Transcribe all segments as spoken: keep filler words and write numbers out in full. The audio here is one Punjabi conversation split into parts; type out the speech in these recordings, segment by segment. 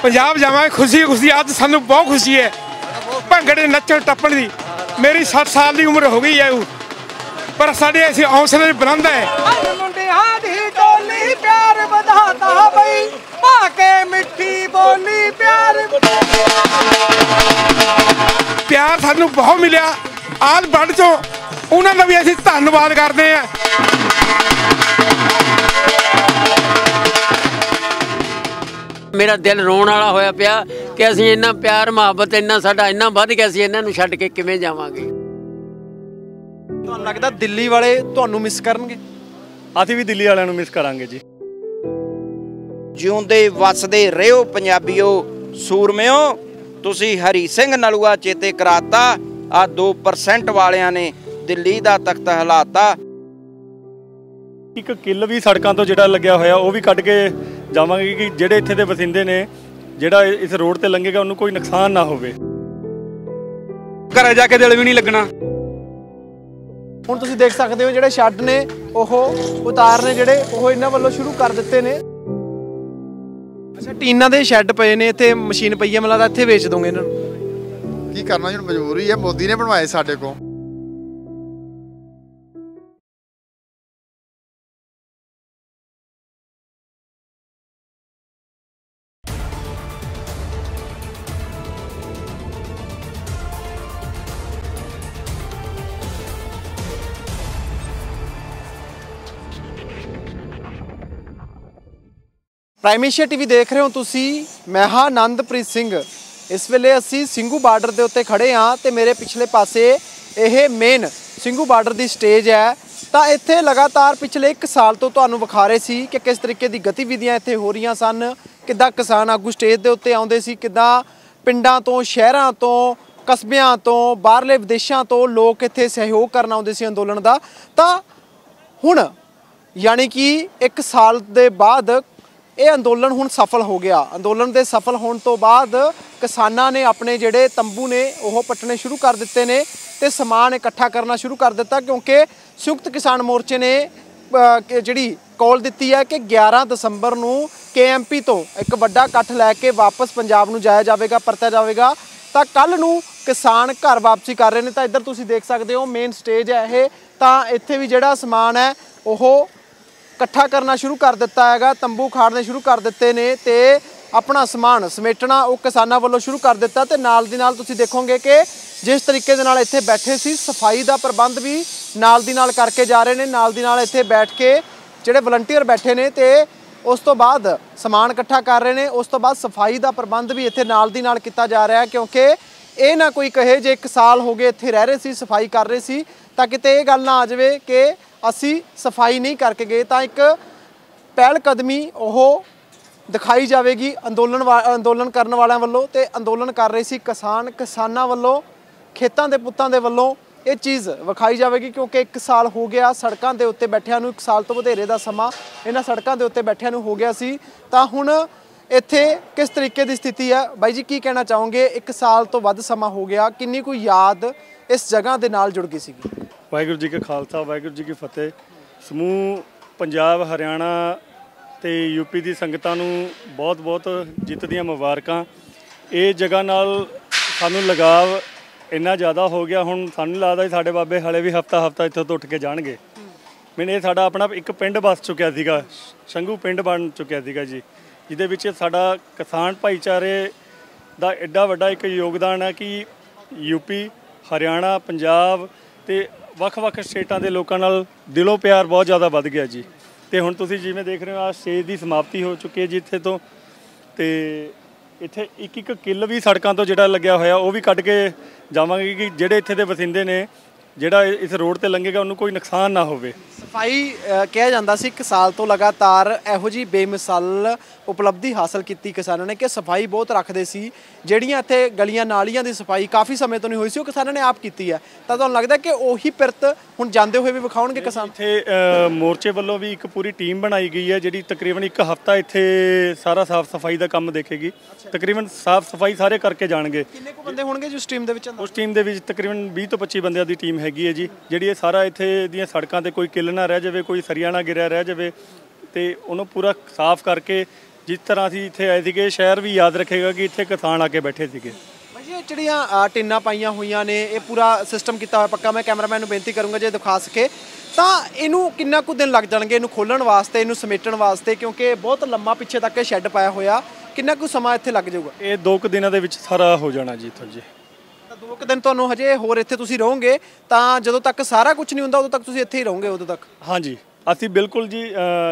पंजाब जावांगे खुशी खुशी। अज सानू बहुत खुशी है भंगड़े नचण टप्पण दी। मेरी सठ साल की उम्र हो गई है पर साढ़े ऐसे हौसले बुलंद है। प्यार सानू बहुत मिलिया आल बड़ चो उन्होंने भी असीं धन्नवाद करते हैं। मेरा दिल रोण वाला होया पिया कि असीं इन्ना प्यार मुहब्बत इन्ना साडा इन्ना वध गया सी, इन्हां नूं छड्ड के किवें जावांगे। तुहानूं लगदा दिल्ली वाले तुहानूं मिस करनगे? ਅਸੀਂ भी दिल्ली वालिਆਂ ਨੂੰ मिस करांगे जी। ਜਿਉਂਦੇ ਵਸਦੇ ਰਹਿਓ ਪੰਜਾਬੀਓ ਸੂਰਮਿਓ, ਤੁਸੀਂ ਹਰੀ ਸਿੰਘ ਨਲੂਆ ਚੇਤੇ ਕਰਾਤਾ। ਆ दो परसेंट ਵਾਲਿਆਂ ਨੇ ਦਿੱਲੀ ਦਾ ਤਖਤ ਹਿਲਾਤਾ। ਇੱਕ ਕਿੱਲ ਵੀ ਸੜਕਾਂ ਤੋਂ ਜਿਹੜਾ ਲੱਗਿਆ ਹੋਇਆ ਉਹ ਵੀ ਕੱਢ ਕੇ ਜਾਵਾਂਗੇ ਕਿ ਜਿਹੜੇ ਇੱਥੇ ਦੇ ਵਸਿੰਦੇ ਨੇ ਜਿਹੜਾ ਇਸ ਰੋਡ ਤੇ ਲੰਘੇਗਾ ਉਹਨੂੰ ਕੋਈ ਨੁਕਸਾਨ ਨਾ ਹੋਵੇ। ਘਰੇ ਜਾ ਕੇ ਦਿਲ ਵੀ ਨਹੀਂ ਲੱਗਣਾ। ਹੁਣ ਤੁਸੀਂ ਦੇਖ ਸਕਦੇ ਹੋ ਜਿਹੜੇ ਸ਼ੈੱਡ ਨੇ ਉਹ ਉਤਾਰਨੇ ਜਿਹੜੇ ਉਹ ਇਹਨਾਂ ਵੱਲੋਂ ਸ਼ੁਰੂ ਕਰ ਦਿੱਤੇ ਨੇ। ਅੱਛਾ ਟੀਨਾਂ ਦੇ ਸ਼ੈੱਡ ਪਏ ਨੇ ਇੱਥੇ ਮਸ਼ੀਨ ਪਈ ਹੈ, ਮੈਨੂੰ ਲੱਗਦਾ ਇੱਥੇ ਵੇਚ ਦੋਗੇ ਇਹਨਾਂ ਨੂੰ। ਕੀ ਕਰਨਾ ਜੀ ਮਜਬੂਰੀ ਹੈ, ਮੋਦੀ ਨੇ ਬਣਵਾਏ ਸਾਡੇ ਕੋਲ। प्राइम एशिया टीवी देख रहे हो तुसी, मैं हाँ आनंदप्रीत सिंह। इस वेले असी ਸਿੰਘੂ बार्डर के उत्ते खड़े हाँ तो मेरे पिछले पासे यह मेन ਸਿੰਘੂ बार्डर की स्टेज है। तो इत्थे लगातार पिछले एक साल तो तुहानूं विखा रहे सी कि किस तरीके की गतिविधियां इत्थे हो रही सन, किद्दां किसान आगू स्टेज के उत्ते आउंदे सी, किद्दां पिंडां तो शहरां तो कस्बियां तो बाहरले विदेशों तो लोग इत्थे सहयोग करन आउंदे सी अंदोलन का। तो हुण यानी कि एक साल के बाद ये अंदोलन हुण सफल हो गया। अंदोलन के सफल होने तो बाद किसानां ने अपने जिहड़े तंबू ने वो पट्टने शुरू कर दिते ने ते समान इकट्ठा करना शुरू कर दिता, क्योंकि संयुक्त किसान मोर्चे ने जिहड़ी कॉल दिती है कि ग्यारह दसंबर नूं के एम पी तो एक वड्डा इकट्ठ लैके वापस पंजाब नूं जाया जाएगा, परतिया जाएगा। तो कल नूं किसान घर वापसी कर रहे हैं। तो इधर तुसीं देख सकते हो मेन स्टेज है ये। तो इत्थे भी जिहड़ा समान है वो इकट्ठा करना शुरू कर दिता है, तंबू खाड़ने शुरू कर दिते ने ते अपना समान समेटना वो किसानां वालों शुरू कर दिता। तो नाल दी नाल तुसीं देखोगे कि जिस तरीके दे नाल इत्थे बैठे सी सफाई का प्रबंध भी नाल दी नाल करके जा रहे हैं। नाल दी नाल इत्थे बैठ के जिहड़े वलंटीयर बैठे ने ते उस तो बाद समान इकट्ठा कर रहे हैं। उस तो बाद सफाई का प्रबंध भी इत्थे नाल दी नाल किया जा रहा है, क्योंकि ये ना कोई कहे जे एक साल हो गए इत्थे रह रहे सी सफाई कर रहे सी तां किते ये गल ना आ जाए कि असी सफाई नहीं करके गए। तो एक पहल कदमी वो दिखाई जाएगी अंदोलन वा अंदोलन करने वालों वालों। तो अंदोलन कर रहे सी किसान, किसानों वालों खेतों के पुत्तों के वालों ये चीज़ विखाई जाएगी, क्योंकि एक साल हो गया सड़कों के उत्ते बैठिया नूं, एक साल तो वधेरे का समा इन्हां सड़कों के उत्ते बैठिया नूं हो गया सी। तां हुण इत्थे किस तरीके की स्थिति है बाई जी, की कहना चाहोगे? एक साल तो वध समा हो गया, किन्नी कोई याद इस जगह के नाल जुड़ गई सी? वाहिगुरू जी का खालसा वाहिगुरू जी की फतेह। समूह पंजाब हरियाणा ते यूपी की संगतां नूं बहुत बहुत जित दियां मुबारकां। ये जगह नाल सानूं लगाव इन्ना ज़्यादा हो गया, हुण सानूं लगदा साडे बाबे हाले भी हफ्ता हफ्ता इत्थों तो उठ के जाणगे। मैंने ये साडा अपना एक पिंड बस चुक्या सीगा, ਸਿੰਘੂ पिंड बन चुक्या सीगा जी, जिहदे विच साडा किसान भाईचारे दा एडा वड्डा एक योगदान है कि यूपी हरियाणा पंजाब ते ਵੱਖ-ਵੱਖ स्टेटां ਦੇ ਲੋਕਾਂ ਨਾਲ ਦਿਲੋਂ ਪਿਆਰ बहुत ज़्यादा ਵੱਧ ਗਿਆ जी। ਤੇ ਹੁਣ ਤੁਸੀਂ ਜਿਵੇਂ ਦੇਖ ਰਹੇ ਹੋ ਆ ਸਟੇਜ ਦੀ ਸਮਾਪਤੀ ਹੋ ਚੁੱਕੀ ਹੈ ਜੀ ਇੱਥੇ ਤੋਂ। ਤੇ ਇੱਥੇ ਇੱਕ ਇੱਕ ਕਿੱਲ ਵੀ ਸੜਕਾਂ ਤੋਂ ਜਿਹੜਾ ਲੱਗਿਆ ਹੋਇਆ ਉਹ ਵੀ ਕੱਢ ਕੇ ਜਾਵਾਂਗੇ ਕਿ ਜਿਹੜੇ ਇੱਥੇ ਦੇ ਵਸਿੰਦੇ ਨੇ ਜਿਹੜਾ इस रोड ਤੇ ਲੰਘੇਗਾ ਉਹਨੂੰ ਕੋਈ ਨੁਕਸਾਨ ਨਾ ਹੋਵੇ। सफाई कहा जाता सी एक साल तो लगातार इहो जी बेमिसाल उपलब्धि हासिल की किसानों ने कि सफाई बहुत रखते सी। ਜਿਹੜੀਆਂ ਇੱਥੇ गलियां नालियां की सफाई काफ़ी समय तो नहीं हुई सी, किसानों ने आप की है। तो ਤੁਹਾਨੂੰ लगता कि ਉਹੀ ਪਿਰਤ ਹੁਣ ਜਾਂਦੇ ਹੋਏ ਵੀ ਵਿਖਾਉਣਗੇ किसान? ਇੱਥੇ ਮੋਰਚੇ ਵੱਲੋਂ ਵੀ ਇੱਕ ਪੂਰੀ ਟੀਮ ਬਣਾਈ ਗਈ ਹੈ ਜਿਹੜੀ ਤਕਰੀਬਨ ਇੱਕ ਹਫ਼ਤਾ ਇੱਥੇ ਸਾਰਾ ਸਾਫ਼ ਸਫਾਈ ਦਾ ਕੰਮ ਦੇਖੇਗੀ। ਤਕਰੀਬਨ ਸਾਫ਼ ਸਫਾਈ ਸਾਰੇ ਕਰਕੇ ਜਾਣਗੇ। ਕਿੰਨੇ ਕੁ ਬੰਦੇ ਹੋਣਗੇ ਜੀ ਉਸ ਟੀਮ ਦੇ ਵਿੱਚ? ਉਸ ਟੀਮ ਦੇ ਵਿੱਚ ਤਕਰੀਬਨ ਵੀਹ ਤੋਂ ਪੱਚੀ ਬੰਦਿਆਂ ਦੀ ਟੀਮ ਹੈਗੀ ਹੈ ਜੀ, ਜਿਹੜੀ ਇਹ ਸਾਰਾ ਇੱਥੇ ਦੀਆਂ ਸੜਕਾਂ ਤੇ ਕੋਈ ਕਿੱਲ ਨਾ रह जाए, कोई सरिया ना गिरिया रह जाए, तो उन्होंने पूरा साफ करके ਜਿਸ ਤਰ੍ਹਾਂ ਅਸੀਂ ਇੱਥੇ ਆਏ ਸੀਗੇ ਸ਼ਹਿਰ ਵੀ ਯਾਦ ਰੱਖੇਗਾ ਕਿ ਇੱਥੇ ਕਿਸਾਨ ਆ ਕੇ ਬੈਠੇ ਸੀਗੇ। ਇਹ ਜਿਹੜੀਆਂ ਟਿੰਨਾਂ ਪਾਈਆਂ ਹੋਈਆਂ ਨੇ ਇਹ ਪੂਰਾ ਸਿਸਟਮ ਕੀਤਾ ਹੋਇਆ ਪੱਕਾ। ਮੈਂ ਕੈਮਰਾਮੈਨ ਨੂੰ ਬੇਨਤੀ ਕਰੂੰਗਾ ਜੇ ਦਿਖਾ ਸਕੇ ਤਾਂ ਇਹਨੂੰ ਕਿੰਨਾ ਕੁ ਦਿਨ ਲੱਗ ਜਾਣਗੇ ਇਹਨੂੰ ਖੋਲ੍ਹਣ ਵਾਸਤੇ, ਇਹਨੂੰ ਸਮੇਟਣ ਵਾਸਤੇ, ਕਿਉਂਕਿ ਬਹੁਤ ਲੰਮਾ ਪਿੱਛੇ ਤੱਕ ਇਹ ਸ਼ੈੱਡ ਪਾਇਆ ਹੋਇਆ, ਕਿੰਨਾ ਕੁ ਸਮਾਂ ਇੱਥੇ ਲੱਗ ਜਾਊਗਾ? ਇਹ ਦੋ ਕੁ ਦਿਨਾਂ ਦੇ ਵਿੱਚ ਸਾਰਾ ਹੋ ਜਾਣਾ ਜੀ ਇੱਥੋਂ ਜੀ। ਤਾਂ ਦੋ ਕੁ ਦਿਨ ਤੁਹਾਨੂੰ ਹਜੇ ਹੋਰ ਇੱਥੇ ਤੁਸੀਂ ਰਹੋਗੇ, ਤਾਂ ਜਦੋਂ ਤੱਕ ਸਾਰਾ ਕੁਝ ਨਹੀਂ ਹੁੰਦਾ ਉਦੋਂ ਤੱਕ ਤੁਸੀਂ ਇੱਥੇ ਹੀ ਰਹੋਗੇ ਉਦੋਂ ਤੱਕ? ਹਾਂਜੀ ਅਸੀਂ ਬਿਲਕੁਲ ਜੀ।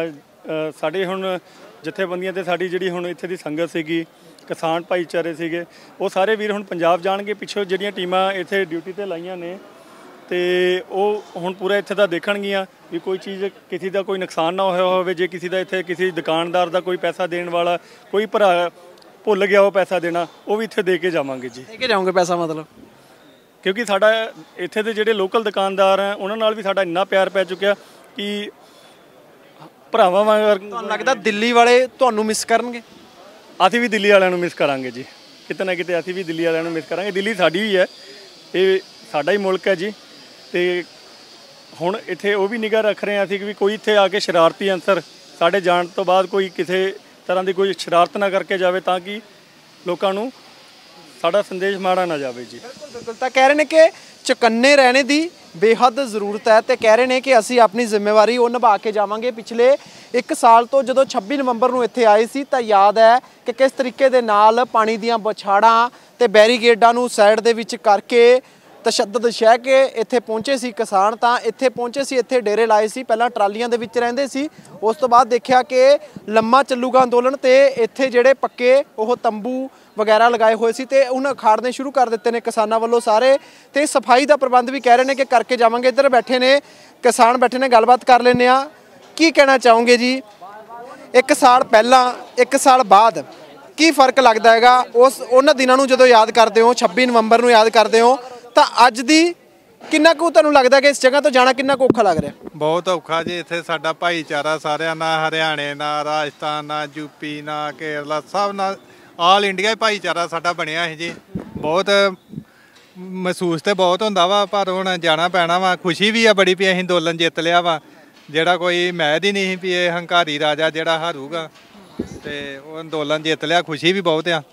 ਸਾਡੇ ਹੁਣ ਜਥੇਬੰਦੀਆਂ ਤੇ ਸਾਡੀ ਜਿਹੜੀ ਹੁਣ ਇੱਥੇ ਦੀ ਸੰਗਤ ਸੀਗੀ, ਕਿਸਾਨ ਭਾਈਚਾਰੇ ਸੀਗੇ, ਉਹ ਸਾਰੇ ਵੀਰ ਹੁਣ ਪੰਜਾਬ ਜਾਣਗੇ। ਪਿੱਛੋਂ ਜਿਹੜੀਆਂ ਟੀਮਾਂ ਇੱਥੇ ਡਿਊਟੀ ਤੇ ਲਾਈਆਂ ਨੇ ਤੇ ਉਹ ਹੁਣ ਪੂਰਾ ਇੱਥੇ ਦਾ ਦੇਖਣਗੀਆਂ ਵੀ ਕੋਈ ਚੀਜ਼ ਕਿਸੇ ਦਾ ਕੋਈ ਨੁਕਸਾਨ ਨਾ ਹੋਇਆ ਹੋਵੇ। ਜੇ ਕਿਸੇ ਦਾ ਇੱਥੇ ਕਿਸੇ ਦੁਕਾਨਦਾਰ ਦਾ ਕੋਈ ਪੈਸਾ ਦੇਣ ਵਾਲਾ ਕੋਈ ਭਰਾ ਭੁੱਲ ਗਿਆ ਉਹ ਪੈਸਾ ਦੇਣਾ, ਉਹ ਵੀ ਇੱਥੇ ਦੇ ਕੇ ਜਾਵਾਂਗੇ ਜੀ। ਦੇ ਕੇ ਜਾਓਗੇ ਪੈਸਾ ਮਤਲਬ? ਕਿਉਂਕਿ ਸਾਡਾ ਇੱਥੇ ਦੇ ਜਿਹੜੇ ਲੋਕਲ ਦੁਕਾਨਦਾਰ ਆ ਉਹਨਾਂ ਨਾਲ ਵੀ ਸਾਡਾ ਇੰਨਾ ਪਿਆਰ ਪੈ ਚੁੱਕਿਆ ਕਿ ਭਰਾਵਾਂ ਵਾਂਗ। ਤੁਹਾਨੂੰ ਲੱਗਦਾ ਦਿੱਲੀ ਵਾਲੇ ਤੁਹਾਨੂੰ ਮਿਸ ਕਰਨਗੇ? ਅਸੀਂ ਵੀ ਦਿੱਲੀ ਵਾਲਿਆਂ ਨੂੰ ਮਿਸ ਕਰਾਂਗੇ ਜੀ, ਕਿਤੇ ਨਾ ਕਿਤੇ ਅਸੀਂ ਵੀ ਦਿੱਲੀ ਵਾਲਿਆਂ ਨੂੰ ਮਿਸ ਕਰਾਂਗੇ। ਦਿੱਲੀ ਸਾਡੀ ਵੀ ਹੈ, ਇਹ ਸਾਡਾ ਹੀ ਮੁਲਕ ਹੈ ਜੀ। ਤੇ ਹੁਣ ਇੱਥੇ ਉਹ ਵੀ ਨਿਗਾਹ ਰੱਖ ਰਹੇ ਹਾਂ ਅਸੀਂ ਕਿ ਵੀ ਕੋਈ ਇੱਥੇ ਆ ਕੇ ਸ਼ਰਾਰਤੀ ਅਨਸਰ ਸਾਡੇ ਜਾਣ ਤੋਂ ਬਾਅਦ ਕੋਈ ਕਿਸੇ ਤਰ੍ਹਾਂ ਦੀ ਕੋਈ ਸ਼ਰਾਰਤ ਨਾ ਕਰਕੇ ਜਾਵੇ, ਤਾਂ ਕਿ ਲੋਕਾਂ ਨੂੰ ਸਾਡਾ ਸੰਦੇਸ਼ ਮਾੜਾ ਨਾ ਜਾਵੇ ਜੀ। ਬਿਲਕੁਲ ਬਿਲਕੁਲ। ਤਾਂ ਕਹਿ ਰਹੇ ਨੇ ਕਿ ਚੁਕੰਨੇ ਰਹਿਣੇ ਦੀ ਬੇਹੱਦ ਜ਼ਰੂਰਤ ਹੈ ਤੇ ਕਹਿ ਰਹੇ ਨੇ ਕਿ ਅਸੀਂ ਆਪਣੀ ਜ਼ਿੰਮੇਵਾਰੀ ਉਹ ਨਿਭਾ ਕੇ ਜਾਵਾਂਗੇ। ਪਿਛਲੇ ਇੱਕ ਸਾਲ ਤੋਂ ਜਦੋਂ ਛੱਬੀ ਨਵੰਬਰ ਨੂੰ ਇੱਥੇ ਆਏ ਸੀ ਤਾਂ ਯਾਦ ਹੈ ਕਿ ਕਿਸ ਤਰੀਕੇ ਦੇ ਨਾਲ ਪਾਣੀ ਦੀਆਂ ਬਛਾੜਾਂ ਤੇ ਬੈਰੀਗੇਡਾਂ ਨੂੰ ਸਾਈਡ ਦੇ ਵਿੱਚ ਕਰਕੇ ਤਸ਼ੱਦਦ ਸਹਿ ਕੇ ਇੱਥੇ ਪਹੁੰਚੇ ਸੀ ਕਿਸਾਨ। ਤਾਂ ਇੱਥੇ ਪਹੁੰਚੇ ਸੀ, ਇੱਥੇ ਡੇਰੇ ਲਾਏ ਸੀ, ਪਹਿਲਾਂ ਟਰਾਲੀਆਂ ਦੇ ਵਿੱਚ ਰਹਿੰਦੇ ਸੀ, ਉਸ ਤੋਂ ਬਾਅਦ ਦੇਖਿਆ ਕਿ ਲੰਮਾ ਚੱਲੂਗਾ ਅੰਦੋਲਨ ਤੇ ਇੱਥੇ ਜਿਹੜੇ ਪੱਕੇ ਉਹ ਤੰਬੂ ਵਗੈਰਾ ਲਗਾਏ ਹੋਏ ਸੀ ਤੇ ਉਹਨਾਂ ਖਾੜਨੇ ਸ਼ੁਰੂ ਕਰ ਦਿੱਤੇ ਨੇ ਕਿਸਾਨਾਂ ਵੱਲੋਂ ਸਾਰੇ। ਤੇ ਸਫਾਈ ਦਾ ਪ੍ਰਬੰਧ ਵੀ ਕਹਿ ਰਹੇ ਨੇ ਕਿ ਕਰਕੇ ਜਾਵਾਂਗੇ। ਇੱਧਰ ਬੈਠੇ ਨੇ ਕਿਸਾਨ, ਬੈਠੇ ਨੇ, ਗੱਲਬਾਤ ਕਰ ਲੈਂਦੇ ਆ। ਕੀ ਕਹਿਣਾ ਚਾਹੋਗੇ ਜੀ, ਇੱਕ ਸਾਲ ਪਹਿਲਾਂ ਇੱਕ ਸਾਲ ਬਾਅਦ ਕੀ ਫਰਕ ਲੱਗਦਾ ਹੈਗਾ ਉਸ ਉਹਨਾਂ ਦਿਨਾਂ ਨੂੰ ਜਦੋਂ ਯਾਦ ਕਰਦੇ ਹੋ, ਛੱਬੀ ਨਵੰਬਰ ਨੂੰ ਯਾਦ ਕਰਦੇ ਹੋ, ਤਾਂ ਅੱਜ ਦੀ ਕਿੰਨਾ ਕੁ ਤੁਹਾਨੂੰ ਲੱਗਦਾ ਕਿ ਇਸ ਜਗ੍ਹਾ ਤੋਂ ਜਾਣਾ ਕਿੰਨਾ ਕੁ ਔਖਾ ਲੱਗ ਰਿਹਾ? ਬਹੁਤ ਔਖਾ ਜੀ। ਇੱਥੇ ਸਾਡਾ ਭਾਈਚਾਰਾ ਸਾਰਿਆਂ ਨਾਲ, ਹਰਿਆਣੇ ਨਾਲ, ਰਾਜਸਥਾਨ ਨਾਲ, ਯੂਪੀ ਨਾਲ, ਕੇਰਲਾ, ਸਭ ਨਾਲ ਆਲ ਇੰਡੀਆ ਹੀ ਭਾਈਚਾਰਾ ਸਾਡਾ ਬਣਿਆ ਸੀ ਜੀ। ਬਹੁਤ ਮਹਿਸੂਸ ਤੇ ਬਹੁਤ ਹੁੰਦਾ ਵਾ, ਪਰ ਹੁਣ ਜਾਣਾ ਪੈਣਾ ਵਾ। ਖੁਸ਼ੀ ਵੀ ਆ ਬੜੀ ਵੀ ਅਸੀਂ ਅੰਦੋਲਨ ਜਿੱਤ ਲਿਆ ਵਾ, ਜਿਹੜਾ ਕੋਈ ਮੈਦ ਹੀ ਨਹੀਂ ਵੀ ਇਹ ਹੰਕਾਰੀ ਰਾਜਾ ਜਿਹੜਾ ਹਾਰੂਗਾ, ਤੇ ਉਹ ਅੰਦੋਲਨ ਜਿੱਤ ਲਿਆ। ਖੁਸ਼ੀ ਵੀ ਬਹੁਤ ਆ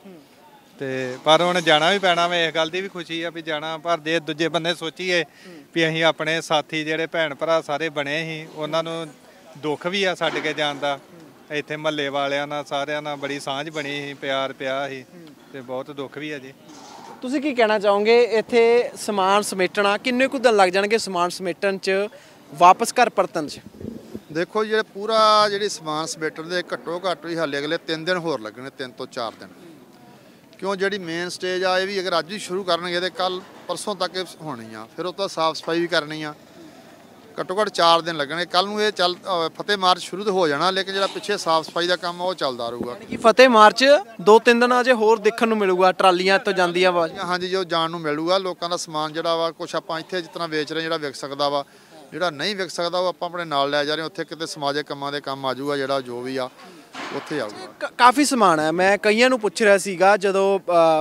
ਤੇ ਪਰ ਹੁਣ ਜਾਣਾ ਵੀ ਪੈਣਾ ਵਾ। ਇਸ ਗੱਲ ਦੀ ਵੀ ਖੁਸ਼ੀ ਆ ਵੀ ਜਾਣਾ, ਪਰ ਜੇ ਦੂਜੇ ਬੰਨੇ ਸੋਚੀਏ ਵੀ ਅਸੀਂ ਆਪਣੇ ਸਾਥੀ ਜਿਹੜੇ ਭੈਣ ਭਰਾ ਸਾਰੇ ਬਣੇ ਸੀ ਉਹਨਾਂ ਨੂੰ ਦੁੱਖ ਵੀ ਆ ਛੱਡ ਕੇ ਜਾਣ ਦਾ। ਇੱਥੇ ਮਹੱਲੇ ਵਾਲਿਆਂ ਨਾਲ ਸਾਰਿਆਂ ਨਾਲ ਬੜੀ ਸਾਂਝ ਬਣੀ ਸੀ, ਪਿਆਰ ਪਿਆ ਸੀ ਤੇ ਬਹੁਤ ਦੁੱਖ ਵੀ ਆ ਜੀ। ਤੁਸੀਂ ਕੀ ਕਹਿਣਾ ਚਾਹੋਗੇ, ਇੱਥੇ ਸਮਾਨ ਸਮੇਟਣਾ ਕਿੰਨੇ ਕੁ ਦਿਨ ਲੱਗ ਜਾਣਗੇ ਸਮਾਨ ਸਮੇਟਣ 'ਚ, ਵਾਪਸ ਘਰ ਪਰਤਣ 'ਚ? ਦੇਖੋ ਜਿਹੜੇ ਪੂਰਾ ਜਿਹੜੀ ਸਮਾਨ ਸਮੇਟਣ ਦੇ ਘੱਟੋ ਘੱਟ ਵੀ ਹਾਲੇ ਅਗਲੇ ਤਿੰਨ ਦਿਨ ਹੋਰ ਲੱਗਣੇ, ਤਿੰਨ ਤੋਂ ਚਾਰ ਦਿਨ। ਕਿਉਂ ਜਿਹੜੀ ਮੇਨ ਸਟੇਜ ਆ ਇਹ ਵੀ ਅਗਰ ਅੱਜ ਹੀ ਸ਼ੁਰੂ ਕਰਨਗੇ ਤੇ ਕੱਲ ਪਰਸੋਂ ਤੱਕ ਹੋਣੀ ਆ, ਫਿਰ ਉਹ ਤੋਂ ਸਾਫ਼ ਸਫਾਈ ਵੀ ਕਰਨੀ ਆ। ਘੱਟੋ ਘੱਟ ਚਾਰ ਦਿਨ ਲੱਗਣੇ। ਕੱਲ ਨੂੰ ਇਹ ਚੱਲ ਫਤਿਹ ਮਾਰਚ ਸ਼ੁਰੂ ਤਾਂ ਹੋ ਜਾਣਾ, ਲੇਕਿਨ ਜਿਹੜਾ ਪਿੱਛੇ ਸਾਫ਼ ਸਫਾਈ ਦਾ ਕੰਮ ਆ ਉਹ ਚੱਲਦਾ ਰਹੂਗਾ। ਕਿ ਫਤਿਹ ਮਾਰਚ ਦੋ ਤਿੰਨ ਦਿਨ ਅਜੇ ਹੋਰ ਦੇਖਣ ਨੂੰ ਮਿਲੂਗਾ, ਟਰਾਲੀਆਂ ਤੋਂ ਜਾਂਦੀਆਂ ਵਾ? ਹਾਂਜੀ, ਜੋ ਜਾਣ ਨੂੰ ਮਿਲੂਗਾ। ਲੋਕਾਂ ਦਾ ਸਮਾਨ ਜਿਹੜਾ ਵਾ ਕੁਛ ਆਪਾਂ ਇੱਥੇ ਜਿਸ ਤਰ੍ਹਾਂ ਵੇਚ ਰਹੇ, ਜਿਹੜਾ ਵਿਕ ਸਕਦਾ ਵਾ, ਜਿਹੜਾ ਨਹੀਂ ਵਿਕ ਸਕਦਾ ਉਹ ਆਪਾਂ ਆਪਣੇ ਨਾਲ ਲੈ ਜਾ ਰਹੇ। ਉੱਥੇ ਕਿਤੇ ਸਮਾਜਿਕ ਕੰਮਾਂ ਦੇ ਕੰਮ ਆ ਜਾਊਗਾ, ਜਿਹੜਾ ਜੋ ਵੀ ਆ ਉੱਥੇ ਆਊਗਾ। ਕਾਫੀ ਸਮਾਨ ਹੈ। ਮੈਂ ਕਈਆਂ ਨੂੰ ਪੁੱਛ ਰਿਹਾ ਸੀਗਾ ਜਦੋਂ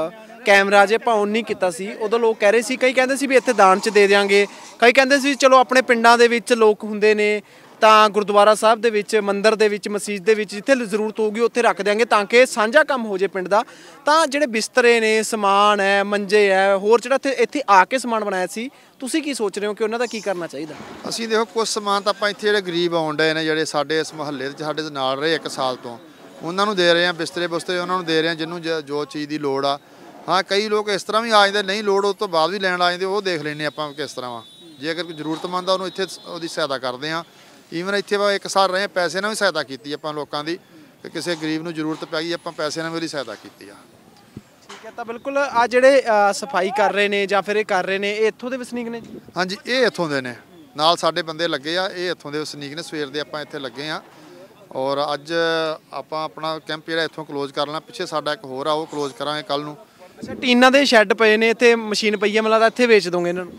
ਕੈਮਰਾ ਜੇ ਆਪਾਂ ਔਨ ਨਹੀਂ ਕੀਤਾ ਸੀ, ਉਦੋਂ ਲੋਕ ਕਹਿ ਰਹੇ ਸੀ, ਕਈ ਕਹਿੰਦੇ ਸੀ ਵੀ ਇੱਥੇ ਦਾਨ 'ਚ ਦੇ ਦਿਆਂਗੇ, ਕਈ ਕਹਿੰਦੇ ਸੀ ਚਲੋ ਆਪਣੇ ਪਿੰਡਾਂ ਦੇ ਵਿੱਚ ਲੋਕ ਹੁੰਦੇ ਨੇ ਤਾਂ ਗੁਰਦੁਆਰਾ ਸਾਹਿਬ ਦੇ ਵਿੱਚ, ਮੰਦਿਰ ਦੇ ਵਿੱਚ, ਮਸਜਿਦ ਦੇ ਵਿੱਚ ਜਿੱਥੇ ਜ਼ਰੂਰਤ ਹੋਊਗੀ ਉੱਥੇ ਰੱਖ ਦਿਆਂਗੇ ਤਾਂ ਕਿ ਸਾਂਝਾ ਕੰਮ ਹੋ ਜੇ ਪਿੰਡ ਦਾ। ਤਾਂ ਜਿਹੜੇ ਬਿਸਤਰੇ ਨੇ, ਸਮਾਨ ਹੈ, ਮੰਜੇ ਹੈ, ਹੋਰ ਜਿਹੜਾ ਇੱਥੇ ਇੱਥੇ ਆ ਕੇ ਸਮਾਨ ਬਣਾਇਆ ਸੀ, ਤੁਸੀਂ ਕੀ ਸੋਚ ਰਹੇ ਹੋ ਕਿ ਉਹਨਾਂ ਦਾ ਕੀ ਕਰਨਾ ਚਾਹੀਦਾ? ਅਸੀਂ ਦੇਖੋ ਕੁਝ ਸਮਾਨ ਤਾਂ ਆਪਾਂ ਇੱਥੇ ਜਿਹੜੇ ਗਰੀਬ ਆਉਣ ਡਏ ਨੇ, ਜਿਹੜੇ ਸਾਡੇ ਇਸ ਮੁਹੱਲੇ 'ਚ ਸਾਡੇ ਨਾਲ ਰਹੇ ਇੱਕ ਸਾਲ ਤੋਂ, ਉਹਨਾਂ ਨੂੰ ਦੇ ਰਹੇ ਹਾਂ। ਬਿਸਤਰੇ ਬੁਸਤਰੇ ਉਹਨਾਂ ਨੂੰ ਦੇ ਰਹੇ ਹਾਂ ਜਿਹਨੂੰ ਜੋ ਚੀਜ਼ ਦੀ ਲੋੜ ਆ। ਹਾਂ, ਕਈ ਲੋਕ ਇਸ ਤਰ੍ਹਾਂ ਵੀ ਆ ਜਾਂਦੇ ਨਹੀਂ ਲੋੜ, ਉਸ ਤੋਂ ਬਾਅਦ ਵੀ ਲੈਣ ਆ ਜਾਂਦੇ, ਉਹ ਦੇਖ ਲੈਂਦੇ ਆਪਾਂ ਕਿਸ ਤਰ੍ਹਾਂ ਵਾ। ਜੇ ਅਗਰ ਕੋਈ ਜ਼ਰੂਰਤਮੰਦ ਆ ਉਹਨੂੰ ਇੱਥੇ ਉਹਦੀ ਸਹਾਇਤਾ ਕਰਦੇ ਹਾਂ। ਈਵਨ ਇੱਥੇ ਵਾ ਇੱਕ ਸਾਲ ਰਹੇ, ਪੈਸੇ ਨਾਲ ਵੀ ਸਹਾਇਤਾ ਕੀਤੀ ਆਪਾਂ ਲੋਕਾਂ ਦੀ, ਕਿ ਕਿਸੇ ਗਰੀਬ ਨੂੰ ਜ਼ਰੂਰਤ ਪੈ ਗਈ ਆਪਾਂ ਪੈਸੇ ਨਾਲ ਵੀ ਉਹਦੀ ਸਹਾਇਤਾ ਕੀਤੀ ਆ। ਠੀਕ ਹੈ। ਤਾਂ ਬਿਲਕੁਲ ਆ ਜਿਹੜੇ ਸਫਾਈ ਕਰ ਰਹੇ ਨੇ ਜਾਂ ਫਿਰ ਇਹ ਕਰ ਰਹੇ ਨੇ, ਇਹ ਇੱਥੋਂ ਦੇ ਵਸਨੀਕ ਨੇ? ਹਾਂਜੀ, ਇਹ ਇੱਥੋਂ ਦੇ ਨੇ, ਨਾਲ ਸਾਡੇ ਬੰਦੇ ਲੱਗੇ ਆ, ਇਹ ਇੱਥੋਂ ਦੇ ਵਸਨੀਕ ਨੇ। ਸਵੇਰ ਦੇ ਆਪਾਂ ਇੱਥੇ ਲੱਗੇ ਆ ਔਰ ਅੱਜ ਆਪਾਂ ਆਪਣਾ ਕੈਂਪ ਜਿਹੜਾ ਇੱਥੋਂ ਕਲੋਜ਼ ਕਰ ਲੈਣਾ। ਪਿੱਛੇ ਸਾਡਾ ਇੱਕ ਹੋਰ ਆ, ਉਹ ਕਲੋਜ਼ ਕਰਾਂਗੇ ਕੱਲ ਨੂੰ। ਅੱਛਾ, ਟੀਨਾਂ ਦੇ ਸ਼ੈੱਡ ਪਏ ਨੇ, ਇੱਥੇ ਮਸ਼ੀਨ ਪਈ ਹੈ, ਮੈਨੂੰ ਲੱਗਦਾ ਇੱਥੇ ਵੇਚ ਦੋਗੇ ਇਹਨਾਂ ਨੂੰ?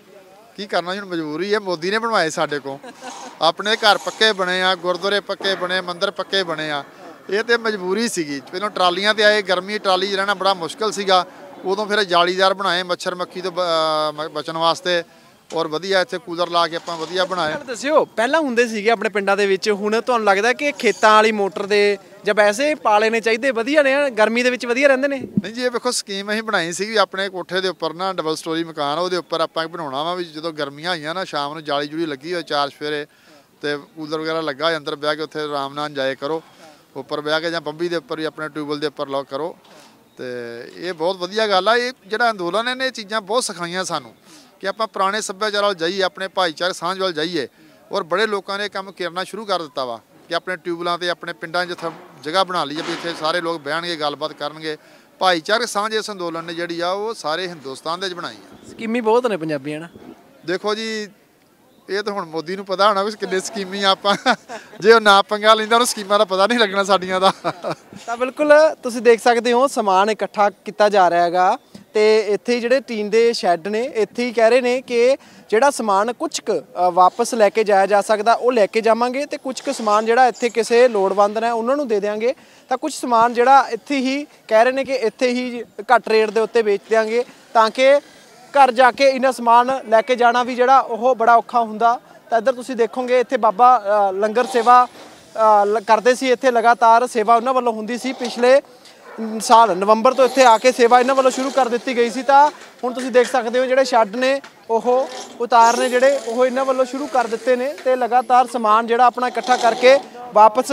ਕੀ ਕਰਨਾ ਜੀ, ਹੁਣ ਮਜਬੂਰੀ ਹੈ। ਮੋਦੀ ਨੇ ਬਣਵਾਏ ਸਾਡੇ ਕੋਲ, ਆਪਣੇ ਘਰ ਪੱਕੇ ਬਣੇ ਆ, ਗੁਰਦੁਆਰੇ ਪੱਕੇ ਬਣੇ, ਮੰਦਿਰ ਪੱਕੇ ਬਣੇ ਆ। ਇਹ ਤੇ ਮਜਬੂਰੀ ਸੀਗੀ। ਪਹਿਲਾਂ ਟਰਾਲੀਆਂ ਤੇ ਆਏ, ਗਰਮੀ ਟਰਾਲੀ 'ਚ ਰਹਿਣਾ ਬੜਾ ਮੁਸ਼ਕਿਲ ਸੀਗਾ। ਉਦੋਂ ਫਿਰ ਜਾਲੀਦਾਰ ਬਣਾਏ ਮੱਛਰ ਮੱਖੀ ਤੋਂ ਬਚਣ ਵਾਸਤੇ। ਔਰ ਵਧੀਆ ਇੱਥੇ ਕੂਲਰ ਲਾ ਕੇ ਆਪਾਂ ਵਧੀਆ ਬਣਾਏ। ਦੱਸਿਓ ਪਹਿਲਾਂ ਹੁੰਦੇ ਸੀਗੇ ਆਪਣੇ ਪਿੰਡਾਂ ਦੇ ਵਿੱਚ, ਹੁਣ ਤੁਹਾਨੂੰ ਲੱਗਦਾ ਕਿ ਖੇਤਾਂ ਵਾਲੀ ਮੋਟਰ ਦੇ ਜਾਂ ਵੈਸੇ ਪਾਲੇ ਨੇ ਚਾਹੀਦੇ ਵਧੀਆ ਨੇ, ਗਰਮੀ ਦੇ ਵਿੱਚ ਵਧੀਆ ਰਹਿੰਦੇ ਨੇ? ਨਹੀਂ ਜੀ, ਇਹ ਵੇਖੋ ਸਕੀਮ ਅਸੀਂ ਬਣਾਈ ਸੀ ਆਪਣੇ ਕੋਠੇ ਦੇ ਉੱਪਰ ਨਾ ਡਬਲ ਸਟੋਰੀ ਮਕਾਨ, ਉਹਦੇ ਉੱਪਰ ਆਪਾਂ ਬਣਾਉਣਾ ਵਾ ਵੀ ਜਦੋਂ ਗਰਮੀਆਂ ਆਈਆਂ ਨਾ ਸ਼ਾਮ ਨੂੰ ਜਾਲੀ ਜੂਲੀ ਲੱਗੀ ਹੋਈ ਚਾਰ ਸਵੇਰੇ ਤੇ ਕੂਲਰ ਵਗੈਰਾ ਲੱਗਾ ਹੋਇਆ, ਅੰਦਰ ਬਹਿ ਕੇ ਉੱਥੇ ਆਰਾਮ ਨਾਲ ਇੰਜੋਏ ਕਰੋ, ਉੱਪਰ ਬਹਿ ਕੇ ਜਾਂ ਬੰਬੀ ਦੇ ਉੱਪਰ ਵੀ ਆਪਣੇ ਟਿਊਬਵੈੱਲ ਦੇ ਉੱਪਰ ਲਓ ਕਰੋ। ਤੇ ਇਹ ਬਹੁਤ ਵਧੀਆ ਗੱਲ ਆ। ਇਹ ਜਿਹੜਾ ਅੰਦੋਲਨ ਇਹਨੇ ਇਹ ਚੀਜ਼ਾਂ ਬਹੁਤ ਸਿਖਾਈਆਂ ਸਾਨੂੰ ਕਿ ਆਪਾਂ ਪੁਰਾਣੇ ਸੱਭਿਆਚਾਰ ਵੱਲ ਜਾਈਏ, ਆਪਣੇ ਭਾਈਚਾਰੇ ਸਾਂਝ ਵੱਲ ਜਾਈਏ। ਔਰ ਬੜੇ ਲੋਕਾਂ ਨੇ ਕੰਮ ਕਰਨਾ ਸ਼ੁਰੂ ਕਰ ਦਿੱਤਾ ਵਾ ਕਿ ਆਪਣੇ ਟਿਊਬਵੈੱਲਾਂ ਤੇ ਆਪਣੇ ਪਿੰਡਾਂ 'ਚ ਜਿੱਥੇ ਜਗ੍ਹਾ ਬਣਾ ਲਈ ਵੀ ਇੱਥੇ ਸਾਰੇ ਲੋਕ ਬਹਿਣਗੇ, ਗੱਲਬਾਤ ਕਰਨਗੇ। ਭਾਈਚਾਰਕ ਸਾਂਝ ਇਸ ਅੰਦੋਲਨ ਨੇ ਜਿਹੜੀ ਆ ਉਹ ਸਾਰੇ ਹਿੰਦੁਸਤਾਨ ਦੇ ਵਿੱਚ ਬਣਾਈ ਆ। ਸਕੀਮੀ ਬਹੁਤ ਨੇ ਪੰਜਾਬੀਆਂ ਨਾ। ਦੇਖੋ ਜੀ, ਇਹ ਤਾਂ ਹੁਣ ਮੋਦੀ ਨੂੰ ਪਤਾ ਹੋਣਾ ਵੀ ਕਿੰਨੇ ਸਕੀਮੀ ਆਪਾਂ ਜੇ ਉਹ ਨਾ ਪੰਗਾ ਲੈਂਦਾ ਉਹਨੂੰ ਸਕੀਮਾਂ ਦਾ ਪਤਾ ਨਹੀਂ ਲੱਗਣਾ ਸਾਡੀਆਂ ਦਾ। ਤਾਂ ਬਿਲਕੁਲ ਤੁਸੀਂ ਦੇਖ ਸਕਦੇ ਹੋ ਸਮਾਨ ਇਕੱਠਾ ਕੀਤਾ ਜਾ ਰਿਹਾ ਹੈਗਾ ਤੇ ਇੱਥੇ ਜਿਹੜੇ ਟੀਨ ਦੇ ਸ਼ੈੱਡ ਨੇ ਇੱਥੇ ਹੀ ਕਹਿ ਰਹੇ ਨੇ ਕਿ ਜਿਹੜਾ ਸਮਾਨ ਕੁਝ ਕੁ ਵਾਪਸ ਲੈ ਕੇ ਜਾਇਆ ਜਾ ਸਕਦਾ ਉਹ ਲੈ ਕੇ ਜਾਵਾਂਗੇ ਤੇ ਕੁਝ ਕੁ ਸਮਾਨ ਜਿਹੜਾ ਇੱਥੇ ਕਿਸੇ ਲੋੜਵੰਦ ਨੇ ਉਹਨਾਂ ਨੂੰ ਦੇ ਦੇਵਾਂਗੇ। ਤਾਂ ਕੁਝ ਸਮਾਨ ਜਿਹੜਾ ਇੱਥੇ ਹੀ ਕਹਿ ਰਹੇ ਨੇ ਕਿ ਇੱਥੇ ਹੀ ਘੱਟ ਰੇਟ ਦੇ ਉੱਤੇ ਵੇਚ ਦਿਆਂਗੇ ਤਾਂ ਕਿ ਘਰ ਜਾ ਕੇ ਇਹਨਾਂ ਸਮਾਨ ਲੈ ਕੇ ਜਾਣਾ ਵੀ ਜਿਹੜਾ ਉਹ ਬੜਾ ਔਖਾ ਹੁੰਦਾ। ਤਾਂ ਇੱਧਰ ਤੁਸੀਂ ਦੇਖੋਗੇ ਇੱਥੇ ਬਾਬਾ ਲੰਗਰ ਸੇਵਾ ਕਰਦੇ ਸੀ, ਇੱਥੇ ਲਗਾਤਾਰ ਸੇਵਾ ਉਹਨਾਂ ਵੱਲੋਂ ਹੁੰਦੀ ਸੀ। ਪਿਛਲੇ ਸਾਲ ਨਵੰਬਰ ਤੋਂ ਇੱਥੇ ਆ ਕੇ ਸੇਵਾ ਇਹਨਾਂ ਵੱਲੋਂ ਸ਼ੁਰੂ ਕਰ ਦਿੱਤੀ ਗਈ ਸੀ। ਤਾਂ ਹੁਣ ਤੁਸੀਂ ਦੇਖ ਸਕਦੇ ਹੋ ਜਿਹੜੇ ਸ਼ੈੱਡ ਨੇ ਉਹ ਉਤਾਰਨੇ ਜਿਹੜੇ ਉਹ ਇਹਨਾਂ ਵੱਲੋਂ ਸ਼ੁਰੂ ਕਰ ਦਿੱਤੇ ਨੇ ਤੇ ਲਗਾਤਾਰ ਸਮਾਨ ਜਿਹੜਾ ਆਪਣਾ ਇਕੱਠਾ ਕਰਕੇ ਵਾਪਸ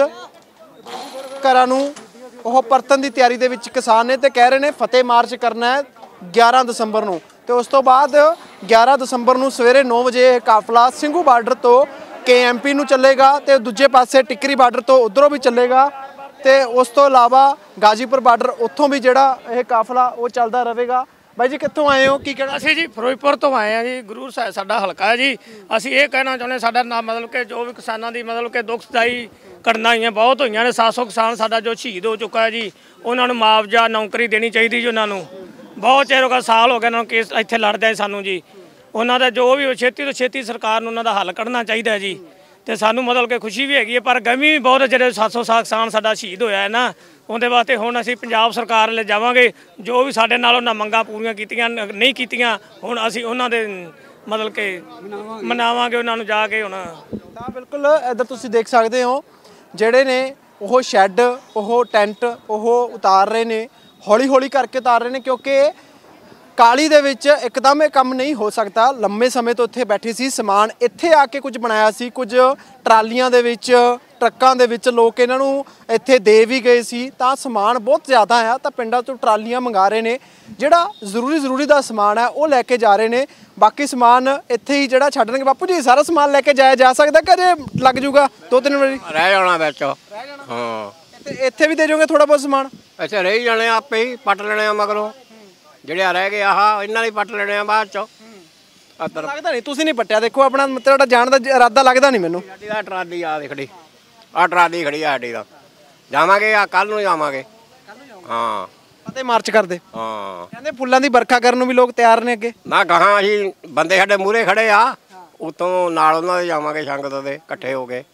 ਘਰਾਂ ਨੂੰ ਉਹ ਪਰਤਣ ਦੀ ਤਿਆਰੀ ਦੇ ਵਿੱਚ ਕਿਸਾਨ ਨੇ ਤੇ ਕਹਿ ਰਹੇ ਨੇ ਫਤਿਹ ਮਾਰਚ ਕਰਨਾ ਹੈ ਗਿਆਰਾਂ ਦਸੰਬਰ ਨੂੰ। ਤੇ ਉਸ ਤੋਂ ਬਾਅਦ ਗਿਆਰਾਂ ਦਸੰਬਰ ਨੂੰ ਸਵੇਰੇ ਨੌ ਵਜੇ ਇਹ ਕਾਫਲਾ ਸਿੰਘੂ ਬਾਰਡਰ ਤੋਂ ਕੇ ਐਮ ਪੀ ਨੂੰ ਚੱਲੇਗਾ ਤੇ ਦੂਜੇ ਪਾਸੇ ਟਿੱਕਰੀ ਬਾਰਡਰ ਤੋਂ ਉਧਰੋਂ ਵੀ ਚੱਲੇਗਾ ਤੇ ਉਸ ਤੋਂ ਇਲਾਵਾ ਗਾਜੀਪੁਰ ਬਾਰਡਰ ਉੱਥੋਂ ਵੀ ਜਿਹੜਾ ਇਹ ਕਾਫਲਾ ਉਹ ਚੱਲਦਾ ਰਹੇਗਾ। ਬਾਈ ਜੀ ਕਿੱਥੋਂ ਆਏ ਹੋ, ਕੀ ਕਹਿਣਾ? ਅਸੀਂ ਜੀ ਫਿਰੋਜ਼ਪੁਰ ਤੋਂ ਆਏ ਹਾਂ ਜੀ, ਗੁਰੂ ਸਾਹਿਬ ਸਾਡਾ ਹਲਕਾ ਹੈ ਜੀ। ਅਸੀਂ ਇਹ ਕਹਿਣਾ ਚਾਹੁੰਦੇ ਸਾਡਾ ਨਾ ਮਤਲਬ ਕਿ ਜੋ ਵੀ ਕਿਸਾਨਾਂ ਦੀ ਮਤਲਬ ਕਿ ਦੁੱਖਦਾਈ ਘਟਨਾਵਾਂ ਬਹੁਤ ਹੋਈਆਂ ਨੇ। ਸੱਤ ਸੌ ਕਿਸਾਨ ਸਾਡਾ ਜੋ ਸ਼ਹੀਦ ਹੋ ਚੁੱਕਾ ਹੈ ਜੀ, ਉਹਨਾਂ ਨੂੰ ਮੁਆਵਜ਼ਾ ਨੌਕਰੀ ਦੇਣੀ ਚਾਹੀਦੀ ਜੀ। ਉਹਨਾਂ ਨੂੰ ਬਹੁਤ ਚਿਰ ਹੋ ਗਿਆ, ਸਾਲ ਹੋ ਗਿਆ ਉਹਨਾਂ ਨੂੰ ਕੇਸ ਇੱਥੇ ਲੜਦੇ ਸਾਨੂੰ ਜੀ। ਉਹਨਾਂ ਦਾ ਜੋ ਵੀ ਛੇਤੀ ਤੋਂ ਛੇਤੀ ਸਰਕਾਰ ਨੂੰ ਉਹਨਾਂ ਦਾ ਹੱਲ ਕੱਢਣਾ ਚਾਹੀਦਾ ਜੀ। ਤੇ ਸਾਨੂੰ ਮਤਲਬ ਕਿ ਖੁਸ਼ੀ ਵੀ ਹੈਗੀ ਹੈ ਪਰ ਗਮੀ ਵੀ ਬਹੁਤ, ਜਿਹੜੇ ਸੱਤ ਸੌ ਕਿਸਾਨ ਸਾਡਾ ਸ਼ਹੀਦ ਹੋਇਆ ਹੈ ਨਾ, ਉਹਦੇ ਵਾਸਤੇ ਹੁਣ ਅਸੀਂ ਪੰਜਾਬ ਸਰਕਾਰ ਲੈ ਜਾਵਾਂਗੇ। ਜੋ ਵੀ ਸਾਡੇ ਨਾਲ ਉਹਨਾਂ ਮੰਗਾਂ ਪੂਰੀਆਂ ਕੀਤੀਆਂ ਨਹੀਂ ਕੀਤੀਆਂ, ਹੁਣ ਅਸੀਂ ਉਹਨਾਂ ਦੇ ਮਤਲਬ ਕਿ ਮਨਾਵਾਂਗੇ ਉਹਨਾਂ ਨੂੰ ਜਾ ਕੇ ਹੁਣ। ਤਾਂ ਬਿਲਕੁਲ ਇੱਧਰ ਤੁਸੀਂ ਦੇਖ ਸਕਦੇ ਹੋ ਜਿਹੜੇ ਨੇ ਉਹ ਸ਼ੈੱਡ ਉਹ ਟੈਂਟ ਉਹ ਉਤਾਰ ਰਹੇ ਨੇ, ਹੌਲੀ ਹੌਲੀ ਕਰਕੇ ਉਤਾਰ ਰਹੇ ਨੇ ਕਿਉਂਕਿ ਕਾਲੀ ਦੇ ਵਿੱਚ ਇੱਕਦਮ ਇਹ ਕੰਮ ਨਹੀਂ ਹੋ ਸਕਦਾ। ਲੰਮੇ ਸਮੇਂ ਤੋਂ ਇੱਥੇ ਬੈਠੇ ਸੀ, ਸਮਾਨ ਇੱਥੇ ਆ ਕੇ ਕੁਝ ਬਣਾਇਆ ਸੀ, ਕੁਝ ਟਰਾਲੀਆਂ ਦੇ ਵਿੱਚ ਟਰੱਕਾਂ ਦੇ ਵਿੱਚ ਲੋਕ ਇਹਨਾਂ ਨੂੰ ਇੱਥੇ ਦੇ ਵੀ ਗਏ ਸੀ। ਤਾਂ ਸਮਾਨ ਬਹੁਤ ਜ਼ਿਆਦਾ ਆ ਤਾਂ ਪਿੰਡਾਂ ਤੋਂ ਟਰਾਲੀਆਂ ਮੰਗਾ ਰਹੇ ਨੇ, ਜਿਹੜਾ ਜ਼ਰੂਰੀ ਜ਼ਰੂਰੀ ਦਾ ਸਮਾਨ ਹੈ ਉਹ ਲੈ ਕੇ ਜਾ ਰਹੇ ਨੇ। ਬਾਕੀ ਸਮਾਨ ਇੱਥੇ ਹੀ ਜਿਹੜਾ ਛੱਡਣਗੇ। ਬਾਪੂ ਜੀ ਸਾਰਾ ਸਮਾਨ ਲੈ ਕੇ ਜਾਇਆ ਜਾ ਸਕਦਾ ਕਿ ਅਜੇ ਲੱਗ ਜੂਗਾ ਦੋ ਤਿੰਨ ਵਾਰੀ? ਰਹਿ ਜਾਣਾ ਵਿੱਚ। ਹਾਂ ਇੱਥੇ ਵੀ ਦੇ ਜਾਓਗੇ ਥੋੜਾ ਬਹੁਤ ਸਮਾਨ? ਅੱਛਾ ਰਹਿ ਜਾਣੇ ਆਪੇ ਹੀ ਪੱਟ ਲੈਣੇ ਆ ਮਗਰੋਂ, ਜਿਹੜੇ ਰਹਿ ਗਏ ਆਹ ਇਹਨਾਂ ਲਈ ਪੱਟ ਲੈਣੇ ਆ ਬਾਅਦ ਚੋਂ। ਲੱਗਦਾ ਨਹੀਂ ਤੁਸੀਂ ਨਹੀਂ ਪੱਟਿਆ, ਦੇਖੋ ਆਪਣਾ ਤੁਹਾਡਾ ਜਾਣ ਦਾ ਇਰਾਦਾ ਲੱਗਦਾ ਨਹੀਂ ਮੈਨੂੰ। ਸਾਡੀ ਦਾ ਟਰਾਲੀ ਆ ਖੜੀ, ਆਹ ਟਰਾਲੀ ਖੜੀ ਆ ਸਾਡੀ ਦਾ। ਜਾਵਾਂਗੇ ਆ ਕੱਲ ਨੂੰ ਜਾਵਾਂਗੇ। ਹਾਂ ਫਤਿਹ ਮਾਰਚ ਕਰਦੇ। ਹਾਂ ਕਹਿੰਦੇ ਫੁੱਲਾਂ ਦੀ ਵਰਖਾ ਕਰਨ ਨੂੰ ਵੀ ਲੋਕ ਤਿਆਰ ਨੇ ਅੱਗੇ। ਨਾ ਗਾਹਾਂ ਅਸੀਂ ਬੰਦੇ ਸਾਡੇ ਮੂਹਰੇ ਖੜੇ ਆ, ਉਤੋਂ ਨਾਲ ਉਹਨਾਂ ਦੇ ਜਾਵਾਂਗੇ ਸੰਗਤ ਦੇ ਇਕੱਠੇ ਹੋ ਕੇ।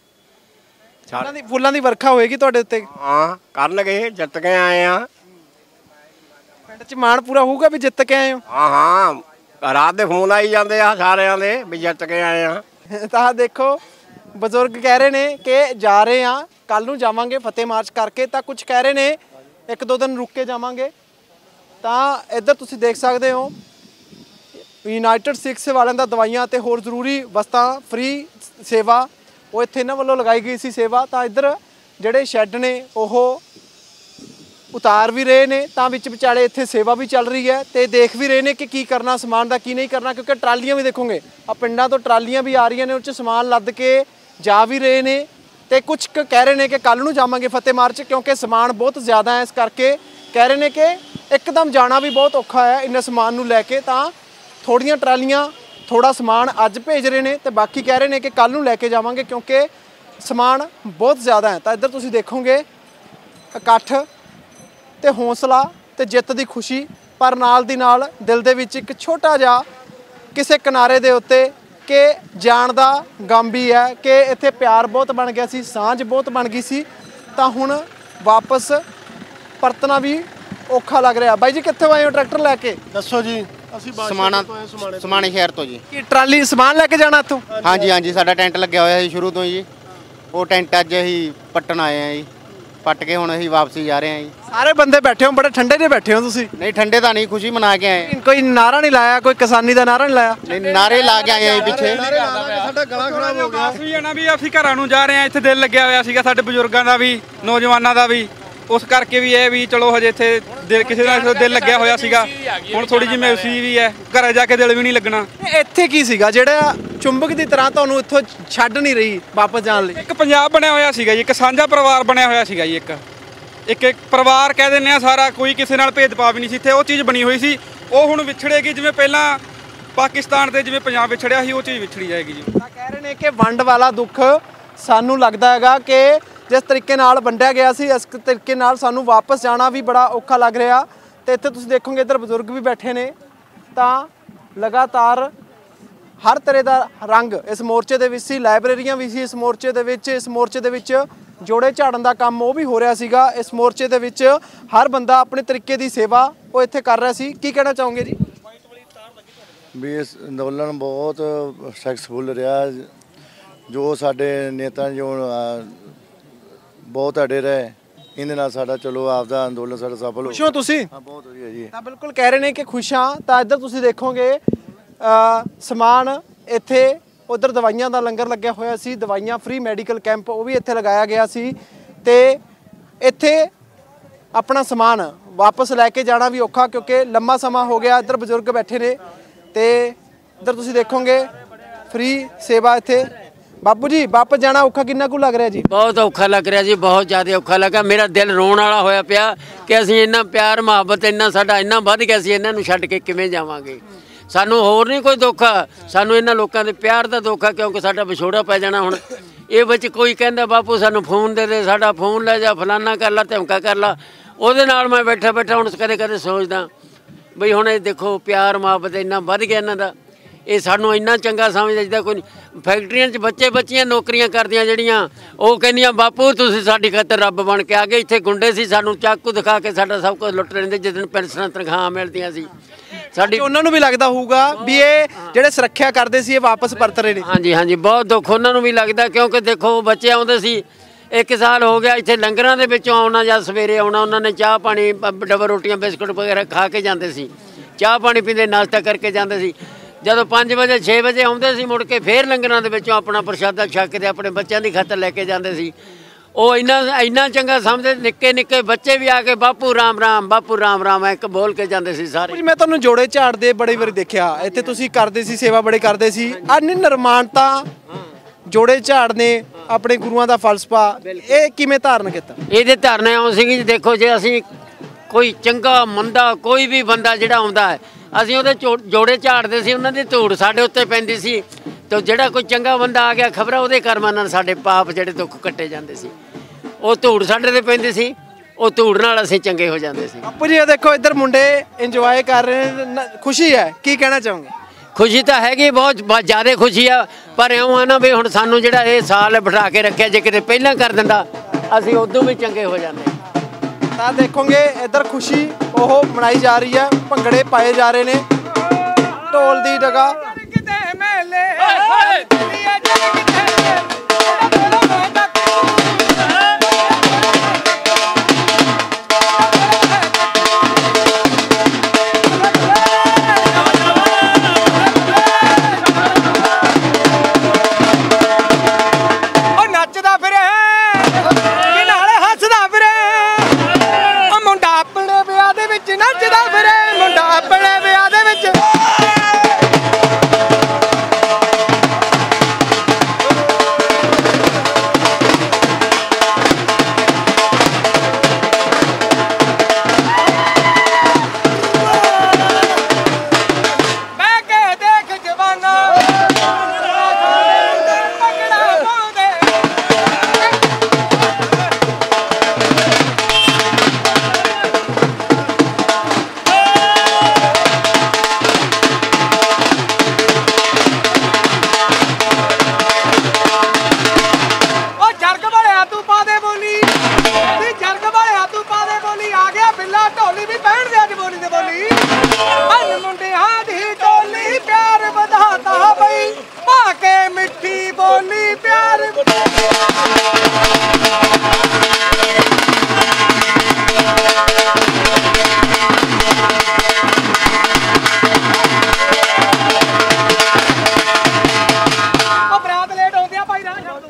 ਫੁੱਲਾਂ ਦੀ ਫੁੱਲਾਂ ਦੀ ਵਰਖਾ ਹੋਏਗੀ ਤੁਹਾਡੇ ਉੱਤੇ? ਹਾਂ ਕਰਨਗੇ, ਜਿੱਤ ਕੇ ਆਏ ਆ। ਪਿੰਡ 'ਚ ਮਾਣ ਪੂਰਾ ਹੋਊਗਾ ਵੀ ਜਿੱਤ ਕੇ ਆਏ ਹੋ? ਹਾਂ ਹਾਂ ਰਾਤ ਦੇ ਫੋਨ ਆਈ ਜਾਂਦੇ ਆ ਸਾਰਿਆਂ ਦੇ ਵੀ ਜਿੱਤ ਕੇ ਆਏ ਆ। ਤਾਂ ਦੇਖੋ ਬਜ਼ੁਰਗ ਕਹਿ ਰਹੇ ਨੇ ਕਿ ਜਾ ਰਹੇ ਆ, ਕੱਲ ਨੂੰ ਜਾਵਾਂਗੇ ਫਤਿਹ ਮਾਰਚ ਕਰਕੇ। ਤਾਂ ਕੁਝ ਕਹਿ ਰਹੇ ਨੇ ਇੱਕ ਦੋ ਦਿਨ ਰੁਕ ਕੇ ਜਾਵਾਂਗੇ। ਤਾਂ ਇੱਧਰ ਤੁਸੀਂ ਦੇਖ ਸਕਦੇ ਹੋ ਯੂਨਾਈਟਿਡ ਸਿੱਖਸ ਵਾਲਿਆਂ ਦਾ ਦਵਾਈਆਂ ਅਤੇ ਹੋਰ ਜ਼ਰੂਰੀ ਵਸਤਾਂ ਫ੍ਰੀ ਸੇਵਾ ਉਹ ਇੱਥੇ ਇਹਨਾਂ ਵੱਲੋਂ ਲਗਾਈ ਗਈ ਸੀ ਸੇਵਾ। ਤਾਂ ਇੱਧਰ ਜਿਹੜੇ ਸ਼ੈੱਡ ਨੇ ਉਹ ਉਤਾਰ ਵੀ ਰਹੇ ਨੇ ਤਾਂ ਵਿੱਚ ਵਿਚਾਲੇ ਇੱਥੇ ਸੇਵਾ ਵੀ ਚੱਲ ਰਹੀ ਹੈ ਤੇ ਦੇਖ ਵੀ ਰਹੇ ਨੇ ਕਿ ਕੀ ਕਰਨਾ ਸਮਾਨ ਦਾ ਕੀ ਨਹੀਂ ਕਰਨਾ, ਕਿਉਂਕਿ ਟਰਾਲੀਆਂ ਵੀ ਦੇਖੋਗੇ ਆ ਪਿੰਡਾਂ ਤੋਂ ਟਰਾਲੀਆਂ ਵੀ ਆ ਰਹੀਆਂ ਨੇ, ਉਹ 'ਚ ਸਮਾਨ ਲੱਦ ਕੇ ਜਾ ਵੀ ਰਹੇ ਨੇ ਤੇ ਕੁਝ ਕਹਿ ਰਹੇ ਨੇ ਕਿ ਕੱਲ ਨੂੰ ਜਾਵਾਂਗੇ ਫਤਿਹ ਮਾਰਚ, ਕਿਉਂਕਿ ਸਮਾਨ ਬਹੁਤ ਜ਼ਿਆਦਾ ਹੈ। ਇਸ ਕਰਕੇ ਕਹਿ ਰਹੇ ਨੇ ਕਿ ਇੱਕਦਮ ਜਾਣਾ ਵੀ ਬਹੁਤ ਔਖਾ ਹੈ ਇੰਨੇ ਸਮਾਨ ਨੂੰ ਲੈ ਕੇ। ਤਾਂ ਥੋੜੀਆਂ ਟਰਾਲੀਆਂ ਥੋੜਾ ਸਮਾਨ ਅੱਜ ਭੇਜ ਰਹੇ ਨੇ ਤੇ ਬਾਕੀ ਕਹਿ ਰਹੇ ਨੇ ਕਿ ਕੱਲ ਨੂੰ ਲੈ ਕੇ ਜਾਵਾਂਗੇ ਕਿਉਂਕਿ ਸਮਾਨ ਬਹੁਤ ਜ਼ਿਆਦਾ ਹੈ। ਤਾਂ ਇੱਧਰ ਤੁਸੀਂ ਦੇਖੋਗੇ ਇਕੱਠ ਤੇ ਹੌਸਲਾ ਤੇ ਜਿੱਤ ਦੀ ਖੁਸ਼ੀ, ਪਰ ਨਾਲ ਦੀ ਨਾਲ ਦਿਲ ਦੇ ਵਿੱਚ ਇੱਕ ਛੋਟਾ ਜਿਹਾ ਕਿਸੇ ਕਿਨਾਰੇ ਦੇ ਉੱਤੇ ਕਿ ਜਾਣ ਦਾ ਗਮ ਵੀ ਹੈ ਕਿ ਇੱਥੇ ਪਿਆਰ ਬਹੁਤ ਬਣ ਗਿਆ ਸੀ, ਸਾਂਝ ਬਹੁਤ ਬਣ ਗਈ ਸੀ। ਤਾਂ ਹੁਣ ਵਾਪਸ ਪਰਤਣਾ ਵੀ ਔਖਾ ਲੱਗ ਰਿਹਾ। ਬਾਈ ਜੀ ਕਿੱਥੋਂ ਆਏ ਹੋ ਟਰੈਕਟਰ ਲੈ ਕੇ? ਦੱਸੋ ਜੀ। ਸਮਾਣਾ ਸਮਾਣੇ ਸ਼ਹਿਰ ਤੋਂ ਜੀ। ਕੀ ਟਰਾਲੀ ਸਮਾਨ ਲੈ ਕੇ ਜਾਣਾ ਇੱਥੋਂ? ਹਾਂਜੀ ਹਾਂਜੀ, ਸਾਡਾ ਟੈਂਟ ਲੱਗਿਆ ਹੋਇਆ ਸੀ ਸ਼ੁਰੂ ਤੋਂ ਜੀ। ਉਹ ਟੈਂਟ ਅੱਜ ਅਸੀਂ ਪੱਟਣ ਆਏ ਆ ਜੀ, ਪੱਟ ਕੇ ਹੁਣ ਅਸੀਂ ਵਾਪਸੀ ਜਾ ਰਹੇ ਹਾਂ ਜੀ। ਸਾਰੇ ਬੰਦੇ ਬੈਠੇ ਹੋ, ਬੜੇ ਠੰਡੇ ਦੇ ਬੈਠੇ ਹੋ ਤੁਸੀਂ? ਨਹੀਂ ਠੰਡੇ ਤਾਂ ਨਹੀਂ, ਖੁਸ਼ੀ ਮਨਾ ਕੇ ਆਏ। ਕੋਈ ਨਾਰਾ ਨਹੀਂ ਲਾਇਆ, ਕੋਈ ਕਿਸਾਨੀ ਦਾ ਨਾਰਾ ਨਹੀਂ ਲਾਇਆ? ਨਹੀਂ ਨਾਰੇ ਲਾ ਕੇ ਆਏ ਆ ਪਿੱਛੇ। ਸਾਡਾ ਗਲਾ ਖਰਾਬ ਹੋ ਗਿਆ। ਅਸੀਂ ਨਾ ਵੀ ਅਸੀਂ ਘਰਾਂ ਨੂੰ ਜਾ ਰਹੇ ਹਾਂ, ਇੱਥੇ ਦਿਲ ਲੱਗਿਆ ਹੋਇਆ ਸੀਗਾ ਸਾਡੇ ਬਜ਼ੁਰਗਾਂ ਦਾ ਵੀ, ਨੌਜਵਾਨਾਂ ਦਾ ਵੀ, ਉਸ ਕਰਕੇ ਵੀ ਇਹ ਵੀ ਚਲੋ ਹਜੇ ਇੱਥੇ ਦਿਲ ਕਿਸੇ ਦਾ ਦਿਲ ਲੱਗਿਆ ਹੋਇਆ ਸੀਗਾ। ਹੁਣ ਥੋੜੀ ਜਿਹੀ ਮਾਯੂਸੀ ਵੀ ਹੈ, ਘਰੇ ਜਾ ਕੇ ਦਿਲ ਵੀ ਨਹੀਂ ਲੱਗਣਾ। ਇੱਥੇ ਕੀ ਸੀਗਾ ਜਿਹੜਾ ਚੁੰਬਕ ਦੀ ਤਰ੍ਹਾਂ ਤੁਹਾਨੂੰ ਇੱਥੋਂ ਛੱਡ ਨਹੀਂ ਰਹੀ ਵਾਪਸ ਜਾਣ ਲਈ? ਇੱਕ ਪੰਜਾਬ ਬਣਿਆ ਹੋਇਆ ਸੀਗਾ ਜੀ, ਇੱਕ ਸਾਂਝਾ ਪਰਿਵਾਰ ਬਣਿਆ ਹੋਇਆ ਸੀਗਾ ਜੀ। ਇੱਕ ਇੱਕ ਇੱਕ ਪਰਿਵਾਰ ਕਹਿ ਦਿੰਦੇ ਆ ਸਾਰਾ, ਕੋਈ ਕਿਸੇ ਨਾਲ ਭੇਦਭਾਵ ਵੀ ਨਹੀਂ ਸੀ ਇੱਥੇ। ਉਹ ਚੀਜ਼ ਬਣੀ ਹੋਈ ਸੀ, ਉਹ ਹੁਣ ਵਿਛੜੇਗੀ। ਜਿਵੇਂ ਪਹਿਲਾਂ ਪਾਕਿਸਤਾਨ ਤੇ ਜਿਵੇਂ ਪੰਜਾਬ ਵਿਛੜਿਆ ਸੀ, ਉਹ ਚੀਜ਼ ਵਿਛੜੀ ਜਾਏਗੀ ਜੀ। ਤਾਂ ਕਹਿ ਰਹੇ ਨੇ ਕਿ ਵੰਡ ਵਾਲਾ ਦੁੱਖ ਸਾਨੂੰ ਲੱਗਦਾ ਹੈਗਾ ਕਿ ਜਿਸ ਤਰੀਕੇ ਨਾਲ ਵੰਡਿਆ ਗਿਆ ਸੀ, ਇਸ ਤਰੀਕੇ ਨਾਲ ਸਾਨੂੰ ਵਾਪਸ ਜਾਣਾ ਵੀ ਬੜਾ ਔਖਾ ਲੱਗ ਰਿਹਾ। ਤੇ ਇੱਥੇ ਤੁਸੀਂ ਦੇਖੋਗੇ ਇੱਧਰ ਬਜ਼ੁਰਗ ਵੀ ਬੈਠੇ ਨੇ। ਤਾਂ ਲਗਾਤਾਰ ਹਰ ਤਰ੍ਹਾਂ ਦਾ ਰੰਗ ਇਸ ਮੋਰਚੇ ਦੇ ਵਿੱਚ ਸੀ, ਲਾਇਬ੍ਰੇਰੀਆਂ ਵੀ ਸੀ ਇਸ ਮੋਰਚੇ ਦੇ ਵਿੱਚ। ਇਸ ਮੋਰਚੇ ਦੇ ਵਿੱਚ ਜੋੜੇ ਝਾੜਨ ਦਾ ਕੰਮ ਉਹ ਵੀ ਹੋ ਰਿਹਾ ਸੀਗਾ। ਇਸ ਮੋਰਚੇ ਦੇ ਵਿੱਚ ਹਰ ਬੰਦਾ ਆਪਣੇ ਤਰੀਕੇ ਦੀ ਸੇਵਾ ਉਹ ਇੱਥੇ ਕਰ ਰਿਹਾ ਸੀ। ਕੀ ਕਹਿਣਾ ਚਾਹੋਗੇ ਜੀ? ਵੀ ਇਸ ਅੰਦੋਲਨ ਬਹੁਤ ਸਕਸੈਸਫੁਲ ਰਿਹਾ। ਜੋ ਸਾਡੇ ਨੇਤਾ ਜੋ ਬਹੁਤ ਅੜੇ ਰਹੇ, ਇਹਦੇ ਨਾਲ ਸਾਡਾ ਚਲੋ ਆਪਦਾ ਅੰਦੋਲਨ ਸਾਡਾ ਸਫਲ ਹੋ। ਖੁਸ਼ ਹੋ ਤੁਸੀਂ? ਹਾਂ ਬਹੁਤ ਵਧੀਆ ਜੀ। ਤਾਂ ਬਿਲਕੁਲ ਕਹਿ ਰਹੇ ਨੇ ਕਿ ਖੁਸ਼ ਹਾਂ। ਤਾਂ ਇੱਧਰ ਤੁਸੀਂ ਦੇਖੋਗੇ ਸਮਾਨ ਇੱਥੇ, ਉਧਰ ਦਵਾਈਆਂ ਦਾ ਲੰਗਰ ਲੱਗਿਆ ਹੋਇਆ ਸੀ, ਦਵਾਈਆਂ ਫ੍ਰੀ ਮੈਡੀਕਲ ਕੈਂਪ ਉਹ ਵੀ ਇੱਥੇ ਲਗਾਇਆ ਗਿਆ ਸੀ। ਤੇ ਇੱਥੇ ਆਪਣਾ ਸਮਾਨ ਵਾਪਸ ਲੈ ਕੇ ਜਾਣਾ ਵੀ ਔਖਾ ਕਿਉਂਕਿ ਲੰਮਾ ਸਮਾਂ ਹੋ ਗਿਆ। ਇੱਧਰ ਬਜ਼ੁਰਗ ਬੈਠੇ ਨੇ ਤੇ ਇੱਧਰ ਤੁਸੀਂ ਦੇਖੋਗੇ ਫ੍ਰੀ ਸੇਵਾ ਇੱਥੇ। ਬਾਪੂ ਜੀ ਵਾਪਸ ਜਾਣਾ ਔਖਾ ਕਿੰਨਾ ਕੁ ਲੱਗ ਰਿਹਾ ਜੀ? ਬਹੁਤ ਔਖਾ ਲੱਗ ਰਿਹਾ ਜੀ, ਬਹੁਤ ਜ਼ਿਆਦਾ ਔਖਾ ਲੱਗਾ। ਮੇਰਾ ਦਿਲ ਰੋਣ ਵਾਲਾ ਹੋਇਆ ਪਿਆ ਕਿ ਅਸੀਂ ਇੰਨਾ ਪਿਆਰ ਮੁਹੱਬਤ ਇੰਨਾ ਸਾਡਾ ਇੰਨਾ ਵੱਧ ਗਿਆ ਸੀ, ਇਹਨਾਂ ਨੂੰ ਛੱਡ ਕੇ ਕਿਵੇਂ ਜਾਵਾਂਗੇ। ਸਾਨੂੰ ਹੋਰ ਨਹੀਂ ਕੋਈ ਦੁੱਖ, ਸਾਨੂੰ ਇਹਨਾਂ ਲੋਕਾਂ ਦੇ ਪਿਆਰ ਦਾ ਦੁੱਖ ਆ ਕਿਉਂਕਿ ਸਾਡਾ ਵਿਛੋੜਾ ਪੈ ਜਾਣਾ। ਹੁਣ ਇਹ ਵਿੱਚ ਕੋਈ ਕਹਿੰਦਾ ਬਾਪੂ ਸਾਨੂੰ ਫੋਨ ਦੇ ਦੇ, ਸਾਡਾ ਫੋਨ ਲੈ ਜਾ, ਫਲਾਨਾ ਕਰ ਲਾ, ਧਮਕਾ ਕਰ ਲਾ। ਉਹਦੇ ਨਾਲ ਮੈਂ ਬੈਠਾ ਬੈਠਾ ਹੁਣ ਕਦੇ ਕਦੇ ਸੋਚਦਾ ਬਈ ਹੁਣ ਇਹ ਦੇਖੋ ਪਿਆਰ ਮੁਹੱਬਤ ਇੰਨਾ ਵੱਧ ਗਿਆ ਇਹਨਾਂ ਦਾ, ਇਹ ਸਾਨੂੰ ਇੰਨਾ ਚੰਗਾ ਸਮਝਦਾ। ਕੋਈ ਫੈਕਟਰੀਆਂ 'ਚ ਬੱਚੇ ਬੱਚੀਆਂ ਨੌਕਰੀਆਂ ਕਰਦੀਆਂ ਜਿਹੜੀਆਂ, ਉਹ ਕਹਿੰਦੀਆਂ ਬਾਪੂ ਤੁਸੀਂ ਸਾਡੀ ਖਾਤਰ ਰੱਬ ਬਣ ਕੇ ਆ ਗਏ। ਇੱਥੇ ਗੁੰਡੇ ਸੀ, ਸਾਨੂੰ ਚਾਕੂ ਦਿਖਾ ਕੇ ਸਾਡਾ ਸਭ ਕੁਝ ਲੁੱਟ ਲੈਂਦੇ। ਜਿਸ ਦਿਨ ਪੈਨਸ਼ਨਾਂ ਤਨਖਾਹਾਂ ਮਿਲਦੀਆਂ ਸੀ ਸਾਡੀ। ਉਹਨਾਂ ਨੂੰ ਵੀ ਲੱਗਦਾ ਹੋਊਗਾ ਵੀ ਇਹ ਜਿਹੜੇ ਸੁਰੱਖਿਆ ਕਰਦੇ ਸੀ ਇਹ ਵਾਪਸ ਪਰਤ ਰਹੇ ਨੇ। ਹਾਂਜੀ ਹਾਂਜੀ, ਬਹੁਤ ਦੁੱਖ ਉਹਨਾਂ ਨੂੰ ਵੀ ਲੱਗਦਾ ਕਿਉਂਕਿ ਦੇਖੋ ਬੱਚੇ ਆਉਂਦੇ ਸੀ। ਇੱਕ ਸਾਲ ਹੋ ਗਿਆ ਇੱਥੇ ਲੰਗਰਾਂ ਦੇ ਵਿੱਚੋਂ ਆਉਣਾ ਜਾਂ ਸਵੇਰੇ ਆਉਣਾ, ਉਹਨਾਂ ਨੇ ਚਾਹ ਪਾਣੀ ਡਬਲ ਰੋਟੀਆਂ ਬਿਸਕੁਟ ਵਗੈਰਾ ਖਾ ਕੇ ਜਾਂਦੇ ਸੀ, ਚਾਹ ਪਾਣੀ ਪੀਂਦੇ ਨਾਸ਼ਤਾ ਕਰਕੇ ਜਾਂਦੇ ਸੀ। ਜਦੋਂ ਪੰਜ ਵਜੇ ਛੇ ਵਜੇ ਆਉਂਦੇ ਸੀ ਮੁੜ ਕੇ ਫੇਰ ਲੰਗਰਾਂ ਦੇ ਵਿੱਚੋਂ ਆਪਣਾ ਪ੍ਰਸ਼ਾਦਾ ਛਕ ਕੇ ਆਪਣੇ ਬੱਚਿਆਂ ਦੀ ਖਾਤਰ ਲੈ ਕੇ ਜਾਂਦੇ ਸੀ। ਉਹ ਇੰਨਾ ਇੰਨਾ ਚੰਗਾ ਸਮਝਦੇ, ਨਿੱਕੇ ਨਿੱਕੇ ਬੱਚੇ ਵੀ ਆ ਕੇ ਬਾਪੂ ਰਾਮ ਰਾਮ ਬਾਪੂ ਰਾਮ ਰਾਮ ਇੱਕ ਬੋਲ ਕੇ ਜਾਂਦੇ ਸੀ ਸਾਰੇ। ਮੈਂ ਤੁਹਾਨੂੰ ਜੋੜੇ ਝਾੜਦੇ ਬੜੀ ਵਾਰੀ ਦੇਖਿਆ ਇੱਥੇ, ਤੁਸੀਂ ਕਰਦੇ ਸੀ ਸੇਵਾ ਬੜੇ ਕਰਦੇ ਸੀ। ਅਨ ਨਿਰਮਾਣਤਾ ਜੋੜੇ ਝਾੜ ਨੇ ਆਪਣੇ ਗੁਰੂਆਂ ਦਾ ਫਲਸਫਾ ਇਹ ਕਿਵੇਂ ਧਾਰਨ ਕੀਤਾ? ਇਹਦੇ ਧਾਰਨਾ ਆਉਂ ਸੀਗੀ ਜੀ। ਦੇਖੋ ਜੇ ਅਸੀਂ ਕੋਈ ਚੰਗਾ ਮੰਦਾ ਕੋਈ ਵੀ ਬੰਦਾ ਜਿਹੜਾ ਆਉਂਦਾ ਹੈ ਅਸੀਂ ਉਹਦੇ ਜੋੜੇ ਝਾੜਦੇ ਸੀ, ਉਹਨਾਂ ਦੀ ਧੂੜ ਸਾਡੇ ਉੱਤੇ ਪੈਂਦੀ ਸੀ। ਤੇ ਜਿਹੜਾ ਕੋਈ ਚੰਗਾ ਬੰਦਾ ਆ ਗਿਆ ਖਬਰ ਉਹਦੇ ਕਰਮਾਂ ਨਾਲ ਸਾਡੇ ਪਾਪ ਜਿਹੜੇ ਦੁੱਖ ਕੱਟੇ ਜਾਂਦੇ ਸੀ। ਉਹ ਧੂੜ ਸਾਡੇ ਤੇ ਪੈਂਦੀ ਸੀ, ਉਹ ਧੂੜ ਨਾਲ ਅਸੀਂ ਚੰਗੇ ਹੋ ਜਾਂਦੇ ਸੀ। ਬਾਪੂ ਜੀ ਇਹ ਦੇਖੋ ਇੱਧਰ ਮੁੰਡੇ ਇੰਜੋਏ ਕਰ ਰਹੇ ਨੇ, ਖੁਸ਼ੀ ਹੈ, ਕੀ ਕਹਿਣਾ ਚਾਹੋਗੇ? ਖੁਸ਼ੀ ਤਾਂ ਹੈਗੀ, ਬਹੁਤ ਜ਼ਿਆਦਾ ਖੁਸ਼ੀ ਆ। ਪਰ ਇਉਂ ਆ ਨਾ ਵੀ ਹੁਣ ਸਾਨੂੰ ਜਿਹੜਾ ਇਹ ਸਾਲ ਬਿਠਾ ਕੇ ਰੱਖਿਆ, ਜੇ ਕਿਤੇ ਪਹਿਲਾਂ ਕਰ ਦਿੰਦਾ ਅਸੀਂ ਉਦੋਂ ਵੀ ਚੰਗੇ ਹੋ ਜਾਂਦੇ। ਤਾਂ ਦੇਖੋਗੇ ਇੱਧਰ ਖੁਸ਼ੀ ਉਹ ਮਨਾਈ ਜਾ ਰਹੀ ਹੈ, ਭੰਗੜੇ ਪਾਏ ਜਾ ਰਹੇ ਨੇ, ਢੋਲ ਦੀ ਡਗਾ।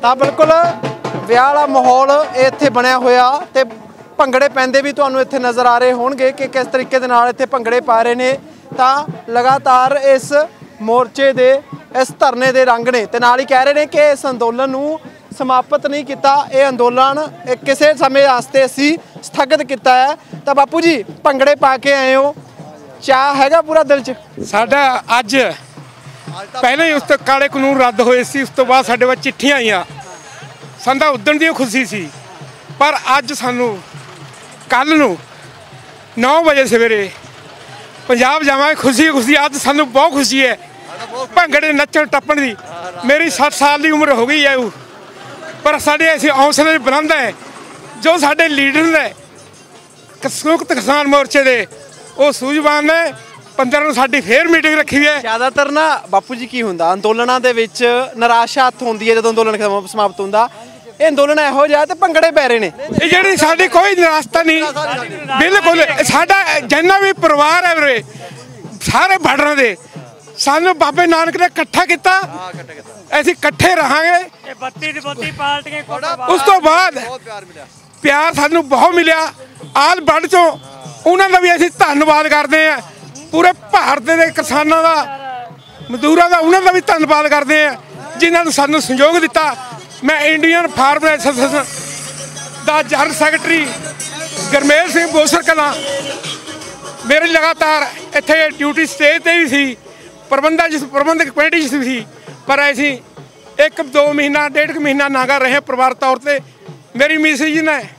ਤਾਂ ਬਿਲਕੁਲ ਵਿਆਹ ਵਾਲਾ ਮਾਹੌਲ ਇੱਥੇ ਬਣਿਆ ਹੋਇਆ ਤੇ ਭੰਗੜੇ ਪੈਂਦੇ ਵੀ ਤੁਹਾਨੂੰ ਇੱਥੇ ਨਜ਼ਰ ਆ ਰਹੇ ਹੋਣਗੇ ਕਿ ਕਿਸ ਤਰੀਕੇ ਦੇ ਨਾਲ ਇੱਥੇ ਭੰਗੜੇ ਪਾ ਰਹੇ ਨੇ। ਤਾਂ ਲਗਾਤਾਰ ਇਸ ਮੋਰਚੇ ਦੇ ਇਸ ਧਰਨੇ ਦੇ ਰੰਗ ਨੇ ਤੇ ਨਾਲ ਹੀ ਕਹਿ ਰਹੇ ਨੇ ਕਿ ਇਸ ਅੰਦੋਲਨ ਨੂੰ ਸਮਾਪਤ ਨਹੀਂ ਕੀਤਾ, ਇਹ ਅੰਦੋਲਨ ਕਿਸੇ ਸਮੇਂ ਵਾਸਤੇ ਅਸੀਂ ਸਥਗਿਤ ਕੀਤਾ ਹੈ। ਤਾਂ ਬਾਪੂ ਜੀ ਭੰਗੜੇ ਪਾ ਕੇ ਆਏ ਹੋ, ਚਾਹ ਹੈਗਾ ਪੂਰਾ ਦਿਲ 'ਚ? ਸਾਡਾ ਅੱਜ ਪਹਿਲਾਂ ਹੀ ਉਸ ਤੋਂ ਕਾਲੇ ਕਾਨੂੰਨ ਰੱਦ ਹੋਏ ਸੀ, ਉਸ ਤੋਂ ਬਾਅਦ ਸਾਡੇ ਵੱਲ ਚਿੱਠੀਆਂ ਆਈਆਂ, ਸਾਨੂੰ ਤਾਂ ਉਦਣ ਦੀ ਖੁਸ਼ੀ ਸੀ। ਪਰ ਅੱਜ ਸਾਨੂੰ ਕੱਲ ਨੂੰ ਨੌ ਵਜੇ ਸਵੇਰੇ ਪੰਜਾਬ ਜਾਵਾਂਗੇ, ਖੁਸ਼ੀ ਖੁਸ਼ੀ। ਅੱਜ ਸਾਨੂੰ ਬਹੁਤ ਖੁਸ਼ੀ ਹੈ ਭੰਗੜੇ ਨੱਚਣ ਟੱਪਣ ਦੀ। ਮੇਰੀ ਸੱਠ ਸਾਲ ਦੀ ਉਮਰ ਹੋ ਗਈ ਹੈ, ਪਰ ਸਾਡੇ ਅਸੀਂ ਹੌਸਲੇ ਬੁਲੰਦ ਹੈ। ਜੋ ਸਾਡੇ ਲੀਡਰ ਨੇ ਸੰਯੁਕਤ ਕਿਸਾਨ ਮੋਰਚੇ ਦੇ, ਉਹ ਸੂਝਵਾਨ ਨੇ। ਪੰਦਰਾਂ ਨੂੰ ਸਾਡੀ ਫੇਰ ਮੀਟਿੰਗ ਰੱਖੀ ਹੈ। ਜ਼ਿਆਦਾਤਰ ਨਾ ਬਾਪੂ ਜੀ ਕੀ ਹੁੰਦਾ ਅੰਦੋਲਨਾਂ ਦੇ ਵਿੱਚ ਨਿਰਾਸ਼ਾ ਹੱਥ ਹੁੰਦੀ ਹੈ ਜਦੋਂ ਅੰਦੋਲਨ ਸਮਾਪਤ ਹੁੰਦਾ। ਇਹ ਅੰਦੋਲਨ ਇਹੋ ਜਿਹਾ ਤੇ ਭੰਗੜੇ ਪੈ ਰਹੇ ਨੇ। ਇਹ ਜਿਹੜੀ ਸਾਡੀ ਕੋਈ ਨਿਰਾਸ਼ਤਾ ਨਹੀਂ, ਬਿਲਕੁਲ। ਸਾਡਾ ਜਿੰਨਾ ਵੀ ਪਰਿਵਾਰ ਹੈ ਵੀਰੇ, ਸਾਰੇ ਬਾਰਡਰਾਂ ਦੇ, ਸਾਨੂੰ ਬਾਬੇ ਨਾਨਕ ਨੇ ਇਕੱਠਾ ਕੀਤਾ, ਅਸੀਂ ਇਕੱਠੇ ਰਹਾਂਗੇ। ਬੱਤੀ ਦੀ ਬੱਤੀ ਪਾਰਟੀਆਂ ਉਸ ਤੋਂ ਬਾਅਦ ਪਿਆਰ ਸਾਨੂੰ ਬਹੁਤ ਮਿਲਿਆ ਆਲ ਬੜ ਚੋਂ, ਉਹਨਾਂ ਦਾ ਵੀ ਅਸੀਂ ਧੰਨਵਾਦ ਕਰਦੇ ਹਾਂ। ਪੂਰੇ ਭਾਰਤ ਦੇ ਕਿਸਾਨਾਂ ਦਾ, ਮਜ਼ਦੂਰਾਂ ਦਾ, ਉਹਨਾਂ ਦਾ ਵੀ ਧੰਨਵਾਦ ਕਰਦੇ ਹਾਂ ਜਿਨ੍ਹਾਂ ਨੂੰ ਸਾਨੂੰ ਸਹਿਯੋਗ ਦਿੱਤਾ। ਮੈਂ ਇੰਡੀਅਨ ਫਾਰਮਰ ਐਸੋਸੀਏਸ਼ਨ ਦਾ ਜਨਰਲ ਸੈਕਟਰੀ ਗਰਮੇਲ ਸਿੰਘ ਬੋਸਰ ਕਲਾਂ, ਮੇਰੀ ਲਗਾਤਾਰ ਇੱਥੇ ਡਿਊਟੀ ਸਟੇਜ 'ਤੇ ਵੀ ਸੀ, ਪ੍ਰਬੰਧਕ ਜਿਸ ਪ੍ਰਬੰਧਕ ਕਮੇਟੀ 'ਚ ਵੀ, ਪਰ ਅਸੀਂ ਇੱਕ ਦੋ ਮਹੀਨਾ ਡੇਢ ਕੁ ਮਹੀਨਾ ਨਾਗਾ ਰਹੇ ਪਰਿਵਾਰ ਤੌਰ 'ਤੇ। ਮੇਰੀ ਮਿਸਿਸ ਜੀ ਨੇ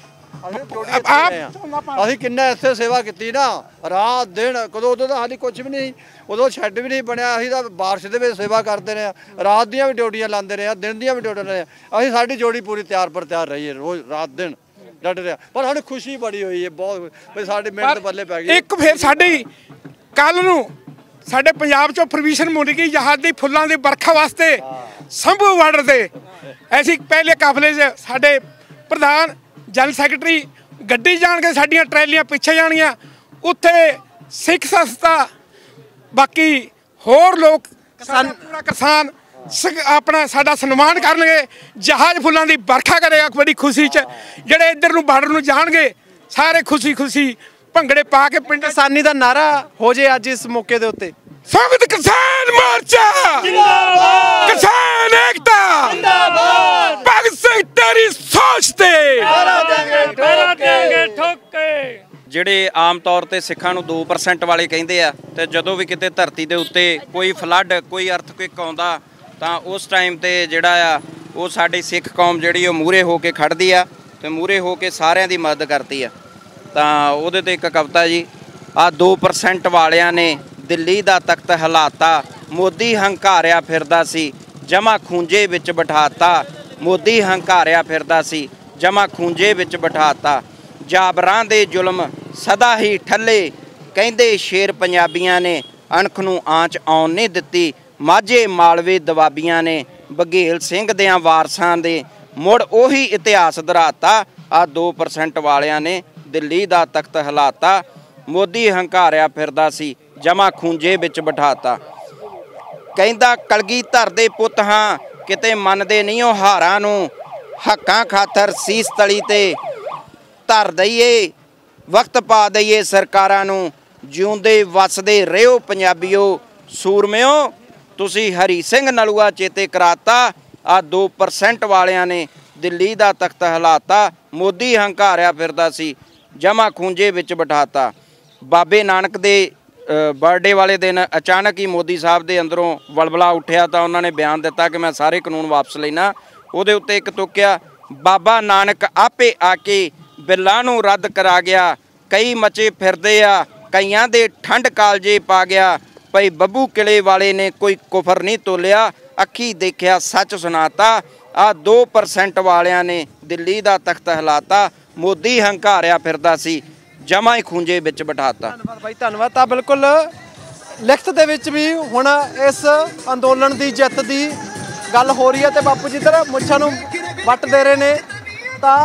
ਅਸੀਂ ਕਿੰਨਾ ਇੱਥੇ ਸੇਵਾ ਕੀਤੀ ਨਾ, ਰਾਤ ਦਿਨ। ਕਦੋਂ ਉਦੋਂ ਤਾਂ ਸਾਡੀ ਕੁਛ ਵੀ ਨਹੀਂ, ਉਦੋਂ ਸ਼ੈੱਡ ਵੀ ਨਹੀਂ ਬਣਿਆ। ਅਸੀਂ ਤਾਂ ਬਾਰਿਸ਼ ਦੇ ਵਿੱਚ ਸੇਵਾ ਕਰਦੇ ਰਹੇ, ਰਾਤ ਦੀਆਂ ਵੀ ਡਿਊਟੀਆਂ ਲਾਉਂਦੇ ਰਹੇ, ਦਿਨ ਦੀਆਂ ਵੀ ਡਿਊਟੀਆਂ ਰਹੇ। ਅਸੀਂ ਸਾਡੀ ਜੋੜੀ ਪੂਰੀ ਤਿਆਰ ਪਰ ਤਿਆਰ ਰਹੀ ਹੈ, ਰੋਜ਼ ਰਾਤ ਦਿਨ ਡਟ ਰਿਹਾ। ਪਰ ਸਾਨੂੰ ਖੁਸ਼ੀ ਬੜੀ ਹੋਈ ਹੈ ਬਹੁਤ, ਵੀ ਸਾਡੀ ਮਿਹਨਤ ਪੱਲੇ ਪੈ ਗਈ। ਇੱਕ ਫਿਰ ਸਾਡੀ ਕੱਲ ਨੂੰ ਸਾਡੇ ਪੰਜਾਬ 'ਚੋਂ ਪਰਮਿਸ਼ਨ ਮਿਲ ਗਈ ਜਹਾਜ਼ ਦੀ ਫੁੱਲਾਂ ਦੀ ਵਰਖਾ ਵਾਸਤੇ ਸੰਭੂ ਬਾਰਡਰ 'ਤੇ। ਅਸੀਂ ਪਹਿਲੇ ਕਾਫਲੇ 'ਚ ਸਾਡੇ ਪ੍ਰਧਾਨ ਜਨਰਲ ਸੈਕਟਰੀ ਗੱਡੀ ਜਾਣਗੇ, ਸਾਡੀਆਂ ਟਰੈਲੀਆਂ ਪਿੱਛੇ ਜਾਣਗੀਆਂ, ਉੱਥੇ ਸਿੱਖ ਸੰਸਥਾ ਬਾਕੀ ਹੋਰ ਲੋਕ ਪੂਰਾ ਕਿਸਾਨ ਆਪਣਾ ਸਾਡਾ ਸਨਮਾਨ ਕਰਨਗੇ, ਜਹਾਜ਼ ਫੁੱਲਾਂ ਦੀ ਵਰਖਾ ਕਰੇਗਾ ਬੜੀ ਖੁਸ਼ੀ 'ਚ। ਜਿਹੜੇ ਇੱਧਰ ਨੂੰ ਬਾਰਡਰ ਨੂੰ ਜਾਣਗੇ ਸਾਰੇ ਖੁਸ਼ੀ ਖੁਸ਼ੀ ਭੰਗੜੇ ਪਾ ਕੇ ਪਿੰਡ ਕਿਸਾਨੀ ਦਾ ਨਾਰਾ ਹੋ ਜੇ ਅੱਜ ਇਸ ਮੌਕੇ ਦੇ ਉੱਤੇ। ਸੰਯੁਕਤ ਕਿਸਾਨ ਮੋਰਚਾ ਜਿੰਦਾਬਾਦ, ਕਿਸਾਨ ਏਕਤਾ ਜਿੰਦਾਬਾਦ, ਭਗਤ ਸਿੰਘ ਤੇਰੀ ਸੋਚ ਤੇ ਕਰਾ ਦੇਂਗੇ ਠੋਕੇ। ਜਿਹੜੇ ਆਮ ਤੌਰ ਤੇ ਸਿੱਖਾਂ ਨੂੰ ਦੋ ਪਰਸੈਂਟ ਵਾਲੇ ਕਹਿੰਦੇ ਆ, ਤੇ ਜਦੋਂ ਵੀ ਕਿਤੇ ਧਰਤੀ ਦੇ ਉੱਤੇ ਕੋਈ ਫਲੱਡ, ਕੋਈ ਅਰਥਕੁਇਕ ਆਉਂਦਾ ਤਾਂ ਉਸ ਟਾਈਮ ਤੇ ਜਿਹੜਾ ਆ ਉਹ ਸਾਡੀ ਸਿੱਖ ਕੌਮ ਜਿਹੜੀ ਉਹ ਮੂਹਰੇ ਹੋ ਕੇ ਖੜਦੀ ਆ ਤੇ ਮੂਹਰੇ ਹੋ ਕੇ ਸਾਰਿਆਂ ਦੀ ਮਦਦ ਕਰਦੀ ਆ। ਤਾਂ ਉਹਦੇ ਤੇ ਇੱਕ ਕਵਿਤਾ ਜੀ, ਆ ਦੋ ਪਰਸੈਂਟ ਵਾਲਿਆਂ ਨੇ ਦਿੱਲੀ ਦਾ ਤਖਤ ਹਿਲਾਤਾ, ਮੋਦੀ ਹੰਕਾਰਿਆ ਫਿਰਦਾ ਸੀ ਜਮਾ ਖੂੰਜੇ ਵਿੱਚ ਬਿਠਾਤਾ, ਮੋਦੀ ਹੰਕਾਰਿਆ ਫਿਰਦਾ ਸੀ ਜਮਾ ਖੂੰਜੇ ਵਿੱਚ ਬਿਠਾਤਾ, ਜਾਬਰਾਂ ਦੇ ਜ਼ੁਲਮ ਸਦਾ ਹੀ ਠੱਲੇ, ਕਹਿੰਦੇ ਸ਼ੇਰ ਪੰਜਾਬੀਆਂ ਨੇ ਅਣਖ ਨੂੰ ਆਂਚ ਆਉਣ ਨਹੀਂ ਦਿੱਤੀ, ਮਾਝੇ ਮਾਲਵੇ ਦਵਾਬੀਆਂ ਨੇ ਬਘੇਲ ਸਿੰਘ ਦਿਆਂ ਵਾਰਸਾਂ ਦੇ ਮੁੜ ਉਹੀ ਇਤਿਹਾਸ ਦਰਾਤਾ, ਆ ਦੋ ਪਰਸੈਂਟ ਵਾਲਿਆਂ ਨੇ ਦਿੱਲੀ ਦਾ ਤਖਤ ਹਿਲਾਤਾ, ਮੋਦੀ ਹੰਕਾਰਿਆ ਫਿਰਦਾ ਸੀ ਜਮਾ ਖੂੰਜੇ ਵਿੱਚ ਬਿਠਾਤਾ। ਕਹਿੰਦਾ ਕਲਗੀਧਰ ਦੇ ਪੁੱਤ ਹਾਂ ਕਿਤੇ ਮੰਨਦੇ ਨਹੀਂ ਉਹ ਹਾਰਾਂ ਨੂੰ, ਹੱਕਾਂ ਖਾਤਰ ਸੀਸ ਤਲੀ ਤੇ ਧਰ ਦਈਏ, ਵਕਤ ਪਾ ਦਈਏ ਸਰਕਾਰਾਂ ਨੂੰ, ਜਿਉਂਦੇ ਵਸਦੇ ਰਿਓ ਪੰਜਾਬੀਓ ਸੂਰਮਿਓ, ਤੁਸੀਂ ਹਰੀ ਸਿੰਘ ਨਲੂਆ ਚੇਤੇ ਕਰਾਤਾ, ਆ ਦੋ ਪਰਸੈਂਟ ਵਾਲਿਆਂ ਨੇ ਦਿੱਲੀ ਦਾ ਤਖਤ ਹਿਲਾਤਾ, ਮੋਦੀ ਹੰਕਾਰਿਆ ਫਿਰਦਾ ਸੀ ਜਮਾ ਖੂੰਜੇ ਵਿੱਚ ਬਿਠਾਤਾ। ਬਾਬੇ ਨਾਨਕ ਦੇ ਬਰਥਡੇ ਵਾਲੇ ਦਿਨ ਅਚਾਨਕ ਹੀ ਮੋਦੀ ਸਾਹਿਬ ਦੇ ਅੰਦਰੋਂ ਵਲਵਲਾ ਉੱਠਿਆ ਤਾਂ ਉਹਨਾਂ ਨੇ ਬਿਆਨ ਦਿੱਤਾ ਕਿ ਮੈਂ ਸਾਰੇ ਕਾਨੂੰਨ ਵਾਪਸ ਲੈਣਾ। ਉਹਦੇ ਉੱਤੇ ਇੱਕ ਤੁਕਿਆ, ਬਾਬਾ ਨਾਨਕ ਆਪੇ ਆ ਕੇ ਬਿੱਲਾਂ ਨੂੰ ਰੱਦ ਕਰਾ ਗਿਆ, ਕਈ ਮਚੇ ਫਿਰਦੇ ਆ ਕਈਆਂ ਦੇ ਠੰਡ ਕਾਲਜੇ ਪਾ ਗਿਆ, ਭਾਈ ਬੱਬੂ ਕਿਲੇ ਵਾਲੇ ਨੇ ਕੋਈ ਕੁਫਰ ਨਹੀਂ ਤੋਲਿਆ, ਅੱਖੀ ਦੇਖਿਆ ਸੱਚ ਸੁਣਾਤਾ, ਆ ਦੋ ਪਰਸੈਂਟ ਵਾਲਿਆਂ ਨੇ ਦਿੱਲੀ ਦਾ ਤਖਤ ਹਿਲਾਤਾ, ਮੋਦੀ ਹੰਕਾਰਿਆ ਫਿਰਦਾ ਸੀ ਜਮਾ ਹੀ ਖੂੰਜੇ ਵਿੱਚ ਬਿਠਾਤਾ। ਧੰਨਵਾਦ ਬਾਈ, ਧੰਨਵਾਦ। ਤਾਂ ਬਿਲਕੁਲ ਲਿਖਤ ਦੇ ਵਿੱਚ ਵੀ ਹੁਣ ਇਸ ਅੰਦੋਲਨ ਦੀ ਜਿੱਤ ਦੀ ਗੱਲ ਹੋ ਰਹੀ ਹੈ ਤੇ ਬਾਪੂ ਜੀ ਇੱਧਰ ਮੁੱਛਾਂ ਨੂੰ ਵੱਟ ਦੇ ਰਹੇ ਨੇ। ਤਾਂ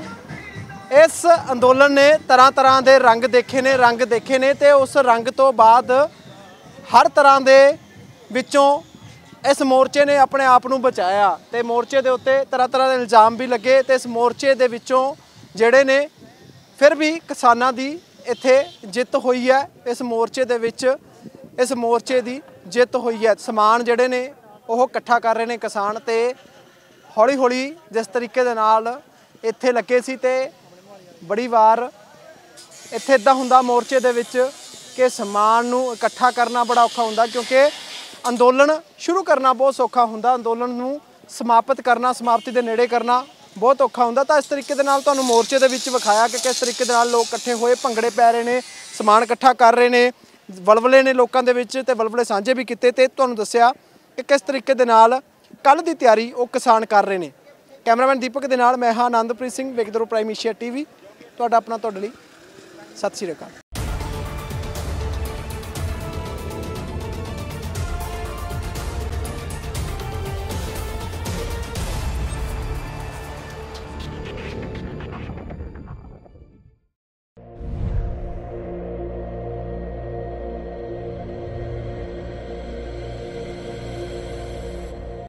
ਇਸ ਅੰਦੋਲਨ ਨੇ ਤਰ੍ਹਾਂ ਤਰ੍ਹਾਂ ਦੇ ਰੰਗ ਦੇਖੇ ਨੇ ਰੰਗ ਦੇਖੇ ਨੇ ਤੇ ਉਸ ਰੰਗ ਤੋਂ ਬਾਅਦ ਹਰ ਤਰ੍ਹਾਂ ਦੇ ਵਿੱਚੋਂ इस मोर्चे ने अपने आप ਨੂੰ ਬਚਾਇਆ ਤੇ ਮੋਰਚੇ ਦੇ ਉੱਤੇ ਤਰ੍ਹਾਂ ਤਰ੍ਹਾਂ ਦੇ ਇਲਜ਼ਾਮ ਵੀ ਲੱਗੇ ਤੇ ਇਸ ਮੋਰਚੇ ਦੇ ਵਿੱਚੋਂ ਜਿਹੜੇ ਨੇ ਫਿਰ ਵੀ ਕਿਸਾਨਾਂ ਦੀ ਇੱਥੇ ਜਿੱਤ ਹੋਈ ਹੈ। ਇਸ ਮੋਰਚੇ ਦੇ ਵਿੱਚ ਇਸ ਮੋਰਚੇ ਦੀ ਜਿੱਤ ਹੋਈ ਹੈ। ਸਮਾਨ ਜਿਹੜੇ ਨੇ ਉਹ ਇਕੱਠਾ ਕਰ ਰਹੇ ਨੇ ਕਿਸਾਨ ਤੇ ਹੌਲੀ ਹੌਲੀ ਜਿਸ ਤਰੀਕੇ ਦੇ ਨਾਲ ਇੱਥੇ ਲੱਗੇ ਸੀ ਤੇ ਬੜੀ ਵਾਰ ਇੱਥੇ ਇਦਾਂ ਹੁੰਦਾ ਮੋਰਚੇ ਦੇ ਵਿੱਚ ਕਿ ਸਮਾਨ ਨੂੰ ਇਕੱਠਾ ਕਰਨਾ ਬੜਾ ਔਖਾ ਹੁੰਦਾ ਕਿਉਂਕਿ ਅੰਦੋਲਨ ਸ਼ੁਰੂ ਕਰਨਾ ਬਹੁਤ ਸੌਖਾ ਹੁੰਦਾ, ਅੰਦੋਲਨ ਨੂੰ ਸਮਾਪਤ ਕਰਨਾ ਸਮਾਪਤੀ ਦੇ ਨੇੜੇ ਕਰਨਾ ਬਹੁਤ ਔਖਾ ਹੁੰਦਾ। ਤਾਂ ਇਸ ਤਰੀਕੇ ਦੇ ਨਾਲ ਤੁਹਾਨੂੰ ਮੋਰਚੇ ਦੇ ਵਿੱਚ ਵਿਖਾਇਆ ਕਿ ਕਿਸ ਤਰੀਕੇ ਦੇ ਨਾਲ ਲੋਕ ਇਕੱਠੇ ਹੋਏ, ਭੰਗੜੇ ਪੈ ਰਹੇ ਨੇ, ਸਮਾਨ ਇਕੱਠਾ ਕਰ ਰਹੇ ਨੇ, ਵਲਵਲੇ ਨੇ ਲੋਕਾਂ ਦੇ ਵਿੱਚ ਤੇ ਵਲਵਲੇ ਸਾਂਝੇ ਵੀ ਕੀਤੇ ਤੇ ਤੁਹਾਨੂੰ ਦੱਸਿਆ ਕਿ ਕਿਸ ਤਰੀਕੇ ਦੇ ਨਾਲ ਕੱਲ੍ਹ ਦੀ ਤਿਆਰੀ ਉਹ ਕਿਸਾਨ ਕਰ ਰਹੇ ਨੇ। ਕੈਮਰਾਮੈਨ ਦੀਪਕ ਦੇ ਨਾਲ ਮੈਂ ਹਾਂ ਆਨੰਦਪ੍ਰੀਤ ਸਿੰਘ, ਵੇਖਦੇ ਰਹੋ ਪ੍ਰਾਈਮ ਏਸ਼ੀਆ ਟੀਵੀ। ਤੁਹਾਡਾ ਆਪਣਾ ਤੁਹਾਡੇ ਲਈ ਸਤਿ ਸ਼੍ਰੀ ਅਕਾਲ।